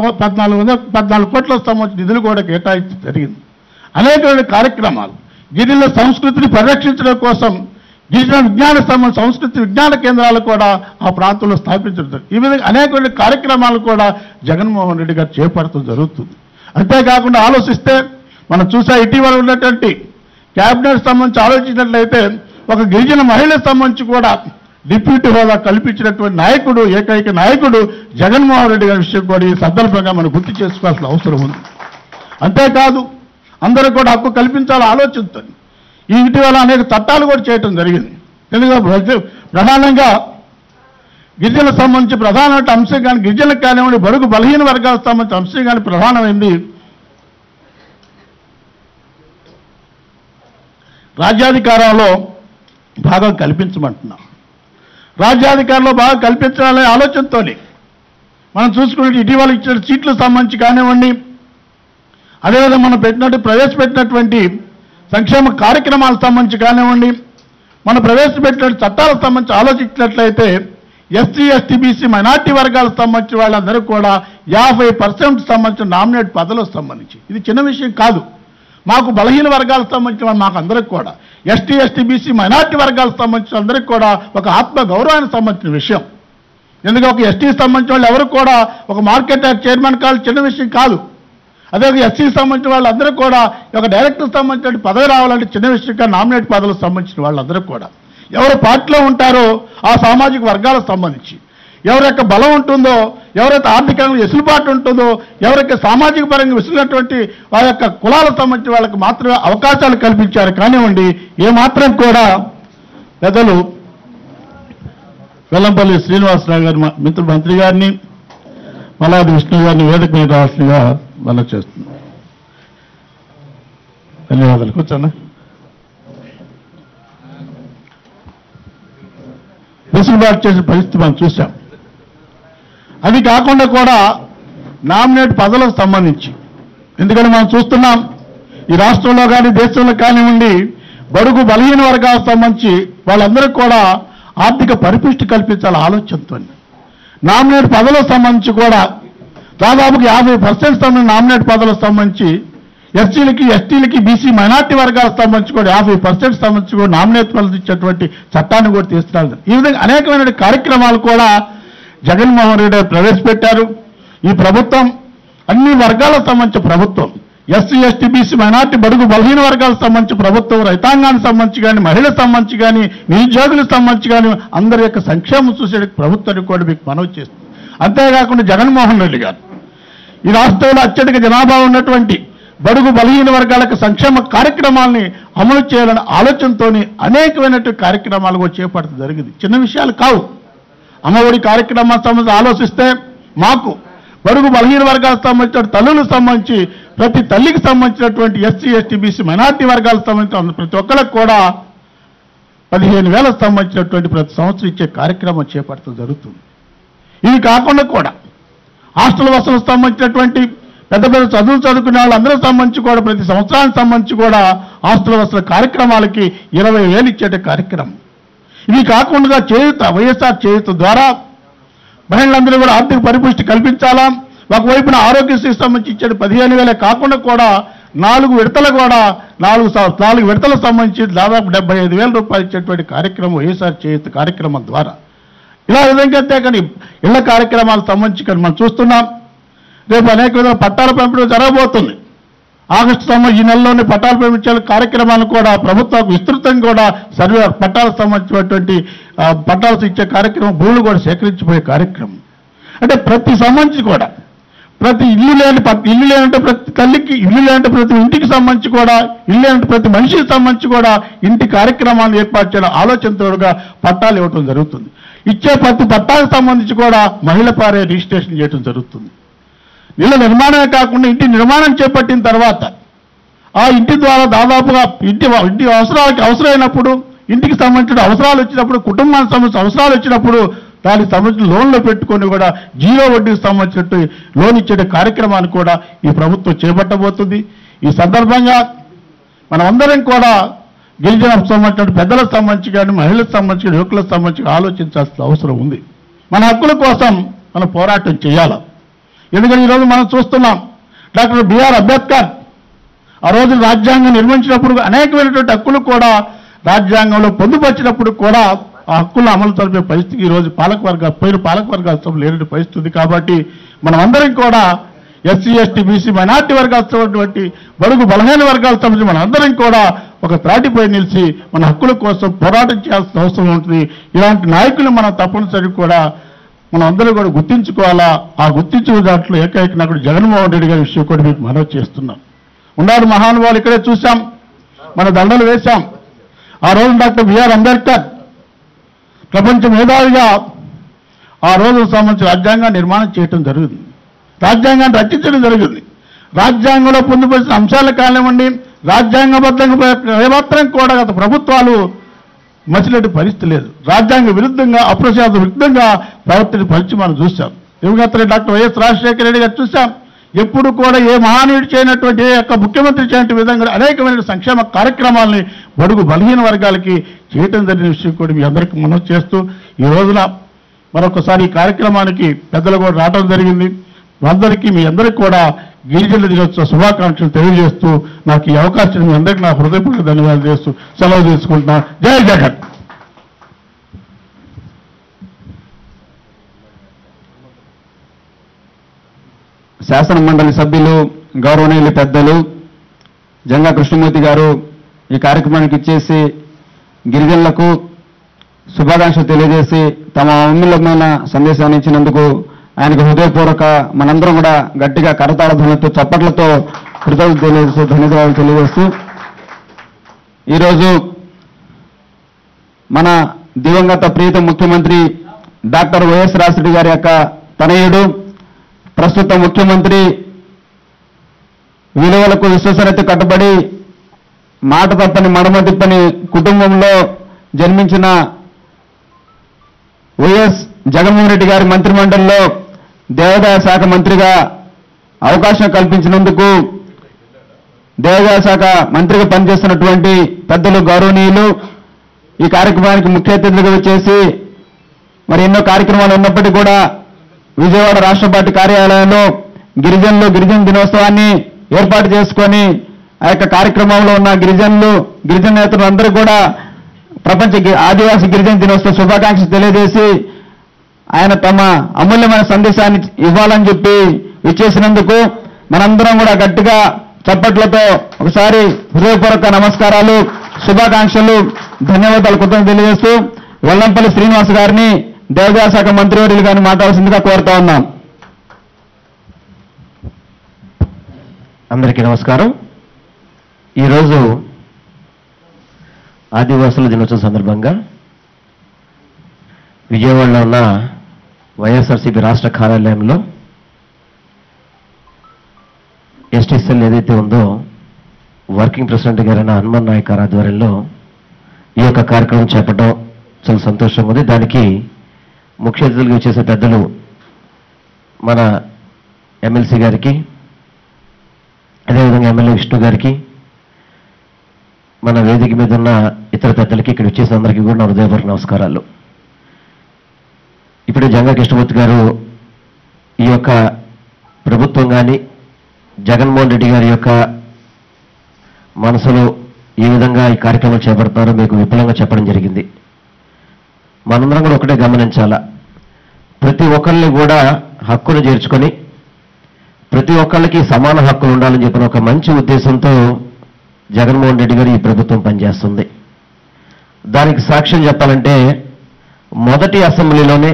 C: 14 కోట్లకు సంబంధించిన నిధులు కూడా కేటాయించడం జరిగింది. అనేకమైన కార్యక్రమాలు గిరిజన సంస్కృతిని పరిరక్షించడం కోసం గిరిజన విజ్ఞాన సంబంధించిన సంస్కృతి విజ్ఞాన కేంద్రాలు కూడా ఆ ప్రాంతంలో స్థాపించడం ఈ విధంగా అనేకమైన కార్యక్రమాలు కూడా జగన్మోహన్ రెడ్డి గారు చేపడటం జరుగుతుంది. అంతేకాకుండా ఆలోచిస్తే మనం చూసా ఇటీవల ఉన్నటువంటి క్యాబినెట్ సంబంధించి ఆలోచించినట్లయితే ఒక గిరిజన మహిళకు సంబంధించి కూడా డిప్యూటీ హోదా కల్పించినటువంటి నాయకుడు ఏకైక నాయకుడు జగన్మోహన్ రెడ్డి గారి విషయం కూడా ఈ సందర్భంగా మనం గుర్తు చేసుకోవాల్సిన అవసరం ఉంది. అంతేకాదు అందరూ కూడా హక్కు కల్పించాలని ఆలోచనతో ఈ ఇటీవల అనేక చట్టాలు కూడా చేయటం జరిగింది. ఎందుకంటే ప్రధానంగా గిరిజనలకు సంబంధించి ప్రధానమైన అంశం కానీ గిరిజనలకు కానివ్వండి బడుగు బలహీన వర్గాలకు సంబంధించిన అంశం కానీ ప్రధానమైంది రాజ్యాధికారంలో భాగం కల్పించమంటున్నాం. రాజ్యాధికారంలో బాగా కల్పించాలనే ఆలోచనతో మనం చూసుకుంటే ఇటీవల ఇచ్చిన సీట్లకు సంబంధించి కానివ్వండి, అదేవిధంగా మనం ప్రవేశపెట్టినటువంటి సంక్షేమ కార్యక్రమాలకు సంబంధించి కానివ్వండి, మనం ప్రవేశపెట్టిన చట్టాలకు సంబంధించి ఆలోచించినట్లయితే ఎస్సీ ఎస్టీ బీసీ మైనార్టీ వర్గాలకు సంబంధించిన వాళ్ళందరూ కూడా 50% సంబంధించిన నామినేట్ పదవులకు సంబంధించి ఇది చిన్న విషయం కాదు. మాకు బలహీన వర్గాలకు సంబంధించిన మాకు అందరికి కూడా ఎస్టీ ఎస్టీ బీసీ మైనార్టీ వర్గాలకు సంబంధించిన అందరికీ కూడా ఒక ఆత్మ గౌరవానికి సంబంధించిన విషయం. ఎందుకంటే ఒక ఎస్టీకి సంబంధించిన వాళ్ళు ఎవరు కూడా ఒక మార్కెట్ యార్డ్ చైర్మన్ కాదు, చిన్న విషయం కాదు. అదే ఒక ఎస్సీకి సంబంధించిన వాళ్ళందరూ కూడా ఒక డైరెక్టర్కి సంబంధించిన పదవి రావాలంటే చిన్న విషయం కాదు. నామినేట్ పదవులకు సంబంధించిన వాళ్ళందరూ కూడా ఎవరు పార్టీలో ఉంటారో ఆ సామాజిక వర్గాలకు సంబంధించి ఎవరి యొక్క బలం ఉంటుందో, ఎవరైతే ఆర్థికంగా వెసులుబాటు ఉంటుందో, ఎవరైతే సామాజిక పరంగా విసులున్నటువంటి ఆ యొక్క కులాలకు సంబంధించిన వాళ్ళకి మాత్రమే అవకాశాలు కల్పించారు. కానివ్వండి ఏమాత్రం కూడా పెద్దలు వెల్లంపల్లి శ్రీనివాసరావు గారి మిత్రుడు మంత్రి గారిని మల్లాది విష్ణు గారిని వేదిక మీద రావాల్సిందిగా మనం చేస్తున్నాం. ధన్యవాదాలు. కూర్చోండి. వెసులుబాటు చేసిన పరిస్థితి మనం చూసాం. అది కాకుండా కూడా నామినేట్ పదవులకు సంబంధించి ఎందుకంటే మనం చూస్తున్నాం ఈ రాష్ట్రంలో కానీ దేశంలో కానివ్వండి బడుగు బలహీన వర్గాలకు సంబంధించి వాళ్ళందరికీ కూడా ఆర్థిక పరిపుష్టి కల్పించాల ఆలోచనతో నామినేట్ పదవులకు సంబంధించి కూడా దాదాపుగా 50% సంబంధించిన నామినేట్ పదవులకు సంబంధించి ఎస్సీలకి ఎస్టీలకి బీసీ మైనార్టీ వర్గాలకు సంబంధించి కూడా 50% సంబంధించి కూడా నామినేట్ పదవులు ఇచ్చేటువంటి చట్టాన్ని కూడా తీసుకురాలి. ఈ విధంగా అనేకమైన కార్యక్రమాలు కూడా జగన్మోహన్ రెడ్డి ప్రవేశపెట్టారు. ఈ ప్రభుత్వం అన్ని వర్గాలకు సంబంధించిన ప్రభుత్వం, ఎస్సీ ఎస్టీ బీసీ మైనార్టీ బడుగు బలహీన వర్గాలకు సంబంధించి ప్రభుత్వం, రైతాంగానికి సంబంధించి కానీ మహిళలకు సంబంధించి కానీ నిరుద్యోగులకు సంబంధించి కానీ అందరి యొక్క సంక్షేమం చూసే ప్రభుత్వానికి కూడా మీకు మనవి చేస్తుంది. అంతేకాకుండా జగన్మోహన్ రెడ్డి గారు ఈ రాష్ట్రంలో అత్యధిక జనాభా ఉన్నటువంటి బడుగు బలహీన వర్గాలకు సంక్షేమ కార్యక్రమాలని అమలు చేయాలనే ఆలోచనతో అనేకమైనటువంటి కార్యక్రమాలు కూడా చేపట్టడం జరిగింది. చిన్న విషయాలు కావు. అమ్మఒడి కార్యక్రమాలకు సంబంధించి ఆలోచిస్తే మాకు బడుగు బలహీన వర్గాలకు సంబంధించిన తల్లులకు సంబంధించి ప్రతి తల్లికి సంబంధించినటువంటి ఎస్సీ ఎస్టీ బీసీ మైనార్టీ వర్గాలకు సంబంధించిన ప్రతి ఒక్కరికి కూడా 15,000 సంబంధించినటువంటి ప్రతి సంవత్సరం ఇచ్చే కార్యక్రమం చేపట్టడం జరుగుతుంది. ఇవి కాకుండా కూడా హాస్టల్ వసతులకు సంబంధించినటువంటి పెద్ద పెద్ద చదువులు చదువుకునే వాళ్ళందరూ సంబంధించి కూడా ప్రతి సంవత్సరానికి సంబంధించి కూడా హాస్టల్ వసతుల కార్యక్రమాలకి 20,000 ఇచ్చే కార్యక్రమం. ఇవి కాకుండా చేయూత వైఎస్ఆర్ చేయూత ద్వారా మహిళలందరూ కూడా ఆర్థిక పరిపుష్టి కల్పించాలా. ఒకవైపున ఆరోగ్యశ్రీకి సంబంధించి ఇచ్చే 15,000 కాకుండా కూడా 4 విడతలు కూడా 4 విడతలకు సంబంధించి దాదాపు 75,000 రూపాయలు ఇచ్చేటువంటి కార్యక్రమం వైఎస్ఆర్ చేయూత కార్యక్రమం ద్వారా. ఇలా విధంగా కానీ ఇళ్ల కార్యక్రమాలకు సంబంధించి కానీ మనం చూస్తున్నాం. రేపు అనేక విధాల పట్టాల పంపిణీ జరగబోతుంది. ఆగస్టు ఈ నెలలోనే పట్టాలు పంపించే కార్యక్రమాలను కూడా ప్రభుత్వం విస్తృతంగా కూడా సర్వే పట్టాలకు సంబంధించినటువంటి పట్టాలు ఇచ్చే కార్యక్రమం, భూములు కూడా సేకరించిపోయే కార్యక్రమం. అంటే ప్రతి సంబంధించి కూడా ప్రతి ఇల్లు లేనంటే ప్రతి తల్లికి, ఇల్లు లేనంటే ప్రతి ఇంటికి సంబంధించి కూడా, ఇల్లు లేనంటే ప్రతి మనిషికి సంబంధించి కూడా ఇంటి కార్యక్రమాలను ఏర్పాటు చేయడం ఆలోచనతోడుగా పట్టాలు ఇవ్వడం జరుగుతుంది. ఇచ్చే ప్రతి పట్టాలకు సంబంధించి కూడా మహిళ పారే రిజిస్ట్రేషన్ చేయడం జరుగుతుంది. ఇళ్ళ నిర్మాణమే కాకుండా ఇంటి నిర్మాణం చేపట్టిన తర్వాత ఆ ఇంటి ద్వారా దాదాపుగా ఇంటి అవసరమైనప్పుడు, ఇంటికి సంబంధించిన అవసరాలు వచ్చినప్పుడు, కుటుంబానికి సంబంధించిన అవసరాలు వచ్చినప్పుడు దానికి సంబంధించిన లోన్లో పెట్టుకొని కూడా 0 వడ్డీకి సంబంధించినట్టు లోన్ ఇచ్చే కార్యక్రమాన్ని కూడా ఈ ప్రభుత్వం చేపట్టబోతుంది. ఈ సందర్భంగా మనమందరం కూడా గిరిజనకు సంబంధించిన పెద్దలకు సంబంధించి కానీ, మహిళలకు సంబంధించిన యువకులకు సంబంధించి ఆలోచించాల్సిన అవసరం ఉంది. మన హక్కుల కోసం మనం పోరాటం చేయాలి. ఎందుకంటే ఈరోజు మనం చూస్తున్నాం, డాక్టర్ బిఆర్ అంబేద్కర్ ఆ రోజు రాజ్యాంగం నిర్మించినప్పుడు అనేకమైనటువంటి హక్కులు కూడా రాజ్యాంగంలో పొందుపరిచినప్పుడు కూడా ఆ హక్కులను అమలు జరిపే పరిస్థితి ఈరోజు పాలకవర్గాలతో లేని పరిస్థితి. కాబట్టి మనం అందరం కూడా ఎస్సీ ఎస్టీ బీసీ మైనార్టీ వర్గాలటువంటి బడుగు బలహీన వర్గాల సంబంధించి మన అందరం కూడా ఒక త్రాటిపై నిలిచి మన హక్కుల కోసం పోరాటం చేయాల్సిన అవసరం ఉంటుంది. ఇలాంటి నాయకులు మనం తప్పనిసరి కూడా మనం అందరూ కూడా గుర్తించుకోవాలా. ఆ గుర్తించిన దాంట్లో ఏకైక నాయకుడు జగన్మోహన్ రెడ్డి గారి విషయం కూడా మీకు మనవి చేస్తున్నాం. ఉన్నారు మహానుభావులు, ఇక్కడే చూసాం, మన దండలు వేశాం. ఆ రోజు డాక్టర్ బిఆర్ అంబేద్కర్ ప్రపంచ మేధావిగా ఆ రోజుకు సంబంధించి రాజ్యాంగాన్ని నిర్మాణం చేయడం జరిగింది, రాజ్యాంగాన్ని రచించడం జరిగింది. రాజ్యాంగంలో పొందుపరిచిన అంశాలు కానివ్వండి, రాజ్యాంగబద్ధంగా ఏమాత్రం కూడా గత ప్రభుత్వాలు మసిలేటి పరిస్థితి లేదు. రాజ్యాంగ విరుద్ధంగా, అప్రచార విరుద్ధంగా ప్రవర్తన పరిచి మనం చూసాం. దివంగత డాక్టర్ వైఎస్ రాజశేఖర రెడ్డి గారు చూసాం. ఎప్పుడు కూడా ఏ మహానీయుడు చేయనటువంటి, ఏ యొక్క ముఖ్యమంత్రి చేయనటువంటి విధంగా అనేకమైన సంక్షేమ కార్యక్రమాలని బడుగు బలహీన వర్గాలకి చేయటం జరిగిన విషయం కూడా మీ అందరికీ మనం చేస్తూ ఈ రోజున మరొకసారి ఈ కార్యక్రమానికి పెద్దలు కూడా రావడం జరిగింది. అందరికీ మీ అందరికీ కూడా గిరిజనుల దినోత్సవ శుభాకాంక్షలు తెలియజేస్తూ నాకు ఈ అవకాశం మీ అందరికీ నా హృదయపూర్వక ధన్యవాదాలు చేస్తూ సెలవు తీసుకుంటున్నా. జై జగన్.
A: శాసన మండలి సభ్యులు, గౌరవనీయులు పెద్దలు జంగా కృష్ణమూర్తి గారు ఈ కార్యక్రమానికి ఇచ్చేసి గిరిజనులకు శుభాకాంక్షలు తెలియజేసి తమ అమూల్యమైన సందేశాన్ని ఇచ్చినందుకు ఆయనకు హృదయపూర్వక మనందరం కూడా గట్టిగా కరతాళ ధ్వనులతో చప్పట్లతో కృతజ్ఞతలు ధన్యవాదాలు తెలియజేస్తూ ఈరోజు మన దివంగత ప్రీత ముఖ్యమంత్రి డాక్టర్ వైఎస్ రాజశేఖర గారి యొక్క తనయుడు, ప్రస్తుత ముఖ్యమంత్రి, విలువలకు విశ్వసనీయత కట్టుబడి మాట తప్పని మడమ తిప్పని కుటుంబంలో జన్మించిన వైఎస్ జగన్మోహన్ రెడ్డి గారి మంత్రిమండలిలో దేవాదాయ శాఖ మంత్రిగా అవకాశం కల్పించినందుకు దేవాదాయ శాఖ మంత్రిగా పనిచేస్తున్నటువంటి పెద్దలు, గౌరవనీయులు ఈ కార్యక్రమానికి ముఖ్య అతిథులుగా వచ్చేసి మరి ఎన్నో కార్యక్రమాలు ఉన్నప్పటికీ కూడా విజయవాడ రాష్ట్ర పార్టీ కార్యాలయంలో గిరిజన దినోత్సవాన్ని ఏర్పాటు చేసుకొని ఆ యొక్క కార్యక్రమంలో ఉన్న గిరిజన నేతలు అందరూ కూడా ప్రపంచ ఆదివాసీ గిరిజన దినోత్సవ శుభాకాంక్షలు తెలియజేసి ఆయన తమ అమూల్యమైన సందేశాన్ని ఇవ్వాలని చెప్పి ఇచ్చేసినందుకు మనందరం కూడా గట్టిగా చప్పట్లతో ఒకసారి హృదయపూర్వక నమస్కారాలు, శుభాకాంక్షలు, ధన్యవాదాలు కృతజ్ఞతలు తెలియజేస్తూ వెల్లంపల్లి శ్రీనివాస్ గారిని దేవాదాయ శాఖ మంత్రివర్యులు గారిని మాట్లాడాల్సిందిగా కోరుతా ఉన్నాం.
G: అందరికీ నమస్కారం. ఈరోజు ఆదివాసుల దినోత్సవం సందర్భంగా విజయవాడలో ఉన్న వైఎస్ఆర్సీపీ రాష్ట్ర కార్యాలయంలో ఎస్టీ సెల్ ఏదైతే ఉందో వర్కింగ్ ప్రెసిడెంట్ గారైన హనుమాన్ నాయక్ గారి ఆధ్వర్యంలో ఈ యొక్క కార్యక్రమం చేపట్టడం చాలా సంతోషంగా ఉంది. దానికి ముఖ్య అతిథులుగా చేసే పెద్దలు మన ఎమ్మెల్సీ గారికి, అదేవిధంగా ఎమ్మెల్యే విష్ణు గారికి, మన వేదిక మీద ఉన్న ఇతర పెద్దలకి, ఇక్కడ వచ్చేసిన అందరికీ కూడా నా హృదయపూర్వక నమస్కారాలు. ఇప్పుడు జంగా కృష్ణమూర్తి గారు ఈ యొక్క ప్రభుత్వం కానీ జగన్మోహన్ రెడ్డి గారి యొక్క మనసులో ఏ విధంగా ఈ కార్యక్రమం చేపడతారో మీకు విపులంగా చెప్పడం జరిగింది. మనందరం కూడా ఒకటే గమనించాలా, ప్రతి ఒక్కరిని కూడా హక్కును చేర్చుకొని ప్రతి ఒక్కళ్ళకి సమాన హక్కులు ఉండాలని చెప్పిన ఒక మంచి ఉద్దేశంతో జగన్మోహన్ రెడ్డి గారు ఈ ప్రభుత్వం పనిచేస్తుంది. దానికి సాక్ష్యం చెప్పాలంటే మొదటి అసెంబ్లీలోనే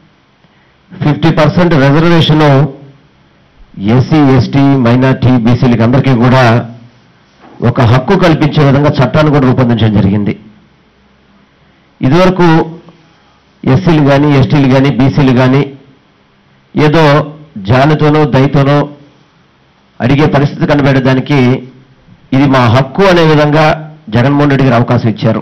G: 50% రిజర్వేషను ఎస్సీ, ఎస్టీ, మైనార్టీ, బీసీలకి అందరికీ కూడా ఒక హక్కు కల్పించే విధంగా చట్టాన్ని కూడా రూపొందించడం జరిగింది. ఇదివరకు ఎస్సీలు కానీ, ఎస్టీలు కానీ, బీసీలు కానీ ఏదో జాలితోనో దయతోనో అడిగే పరిస్థితి కనబడేదానికి ఇది మా హక్కు అనే విధంగా జగన్మోహన్ రెడ్డి గారు అవకాశం ఇచ్చారు.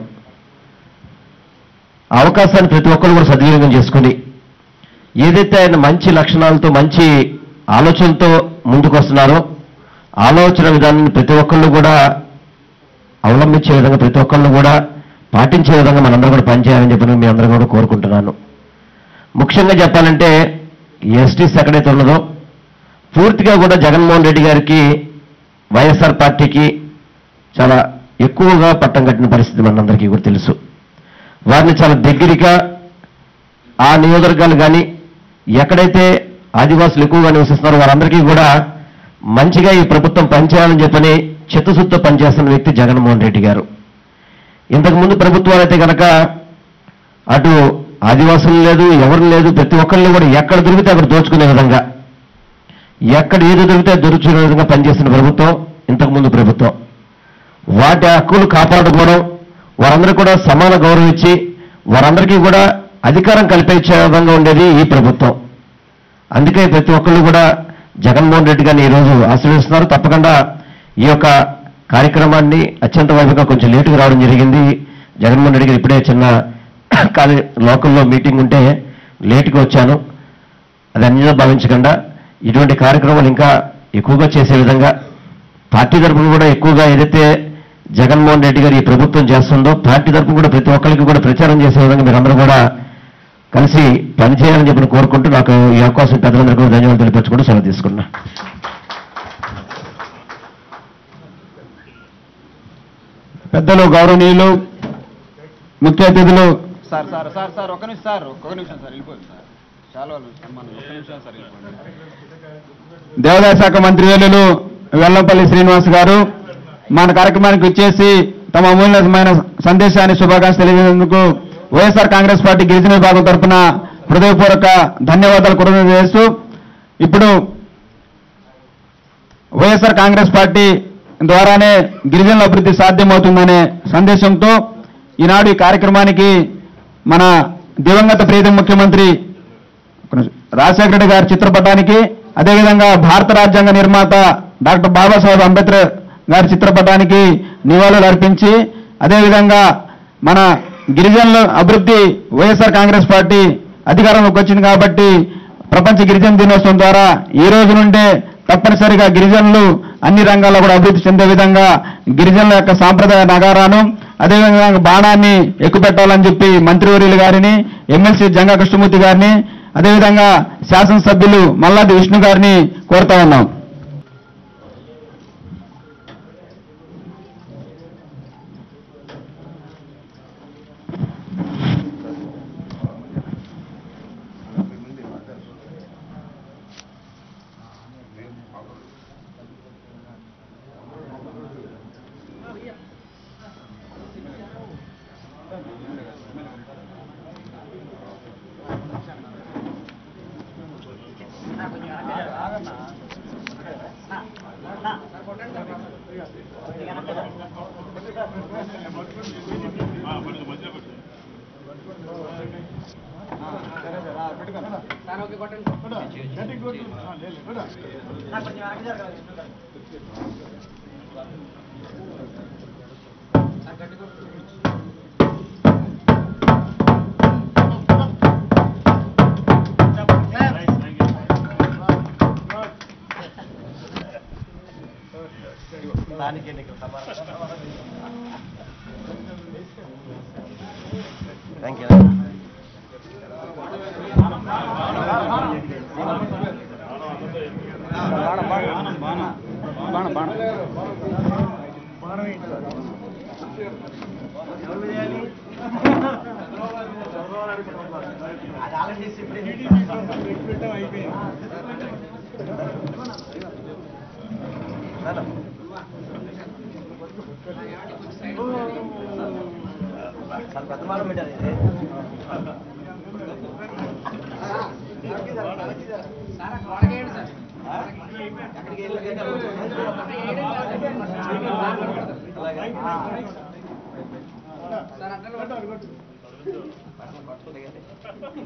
G: ఆ అవకాశాన్ని ప్రతి ఒక్కరు కూడా సద్వినియోగం చేసుకుని ఏదైతే ఆయన మంచి లక్షణాలతో మంచి ఆలోచనతో ముందుకు వస్తున్నారో ఆలోచన విధానాన్ని ప్రతి ఒక్కళ్ళు కూడా అవలంబించే విధంగా, ప్రతి ఒక్కళ్ళు కూడా పాటించే విధంగా మనందరూ కూడా పనిచేయాలని చెప్పి మీ అందరూ కూడా కోరుకుంటున్నాను. ముఖ్యంగా చెప్పాలంటే ఎస్టీస్ ఎక్కడైతే ఉన్నదో పూర్తిగా కూడా జగన్మోహన్ రెడ్డి గారికి, వైఎస్ఆర్ పార్టీకి చాలా ఎక్కువగా పట్టం కట్టిన పరిస్థితి మనందరికీ కూడా తెలుసు. వారిని చాలా దగ్గరగా ఆ నియోజకవర్గాలు కానీ ఎక్కడైతే ఆదివాసులు ఎక్కువగా నివసిస్తున్నారో వారందరికీ కూడా మంచిగా ఈ ప్రభుత్వం పనిచేయాలని చెప్పని చిత్తశుద్ధితో పనిచేస్తున్న వ్యక్తి జగన్మోహన్ రెడ్డి గారు. ఇంతకుముందు ప్రభుత్వాలు అయితే కనుక అటు ఆదివాసులు లేదు, ఎవరు లేదు, ప్రతి ఒక్కరిని కూడా ఎక్కడ దొరికితే అక్కడ దోచుకునే విధంగా, ఎక్కడ ఏది దొరికితే దొరుకునే విధంగా పనిచేస్తున్న ప్రభుత్వం ఇంతకుముందు ప్రభుత్వం. వాటి హక్కులు కాపాడుకోవడం, వారందరూ కూడా సమాన గౌరవం ఇచ్చి వారందరికీ కూడా అధికారం కల్పించే విధంగా ఉండేది ఈ ప్రభుత్వం. అందుకే ప్రతి ఒక్కళ్ళు కూడా జగన్మోహన్ రెడ్డి గారిని ఈరోజు ఆశీర్వదిస్తున్నారు. తప్పకుండా ఈ యొక్క కార్యక్రమాన్ని అత్యంత వైభవంగా కొంచెం లేటుగా రావడం జరిగింది. జగన్మోహన్ రెడ్డి గారు ఇప్పుడే చిన్న లోకల్లో మీటింగ్ ఉంటే లేటుగా వచ్చాను. అది అన్యంగా భావించకుండా ఇటువంటి కార్యక్రమాలు ఇంకా ఎక్కువగా చేసే విధంగా పార్టీ తరఫున కూడా ఎక్కువగా ఏదైతే జగన్మోహన్ రెడ్డి గారు ఈ ప్రభుత్వం చేస్తుందో పార్టీ తరఫున కూడా ప్రతి ఒక్కరికి కూడా ప్రచారం చేసే విధంగా మీరందరూ కూడా కలిసి పనిచేయాలని చెప్పి కోరుకుంటూ నాకు ఈ అవకాశం పెద్దలందరూ కూడా ధన్యవాదాలు తెలియపరచుకుంటూ సెలవు తీసుకున్నా.
A: పెద్దలు, గౌరవనీయులు, ముఖ్య అతిథులు,
B: ఒక్క నిమిషం సార్ వెళ్ళిపోతుంది సార్. చాలా ఒక్క నిమిషం సార్ వెళ్ళిపోండి.
A: దేవాదాయ శాఖ మంత్రివర్యులు వెల్లంపల్లి శ్రీనివాస్ గారు మన కార్యక్రమానికి వచ్చేసి తమ అమూల్యమైన సందేశాన్ని, శుభాకాంక్షలు తెలియజేందుకు వైఎస్ఆర్ కాంగ్రెస్ పార్టీ గిరిజన విభాగం తరఫున హృదయపూర్వక ధన్యవాదాలు కృతజ్ఞతలు చేస్తూ, ఇప్పుడు వైఎస్ఆర్ కాంగ్రెస్ పార్టీ ద్వారానే గిరిజనుల అభివృద్ధి సాధ్యమవుతుందనే సందేశంతో ఈనాడు ఈ కార్యక్రమానికి మన దివంగత ప్రియతమ ముఖ్యమంత్రి రాజశేఖర రెడ్డి గారి చిత్రపటానికి, అదేవిధంగా భారత రాజ్యాంగ నిర్మాత డాక్టర్ బాబాసాహెబ్ అంబేద్కర్ గారి చిత్రపటానికి నివాళులు అర్పించి, అదేవిధంగా మన గిరిజనుల అభివృద్ధి వైఎస్ఆర్ కాంగ్రెస్ పార్టీ అధికారంలోకి వచ్చింది కాబట్టి ప్రపంచ గిరిజన దినోత్సవం ద్వారా ఈ రోజు నుండే తప్పనిసరిగా గిరిజనులు అన్ని రంగాల్లో కూడా అభివృద్ధి చెందే విధంగా గిరిజనుల యొక్క సాంప్రదాయ నగారాను, అదేవిధంగా బాణాన్ని ఎక్కుపెట్టాలని చెప్పి మంత్రివర్యులు గారిని, ఎమ్మెల్సీ జంగా కృష్ణమూర్తి గారిని, అదేవిధంగా శాసనసభ్యులు మల్లాది విష్ణు గారిని కోరుతా ఉన్నాం.
G: Thank you. పెద్ద మాట పెట్టారు.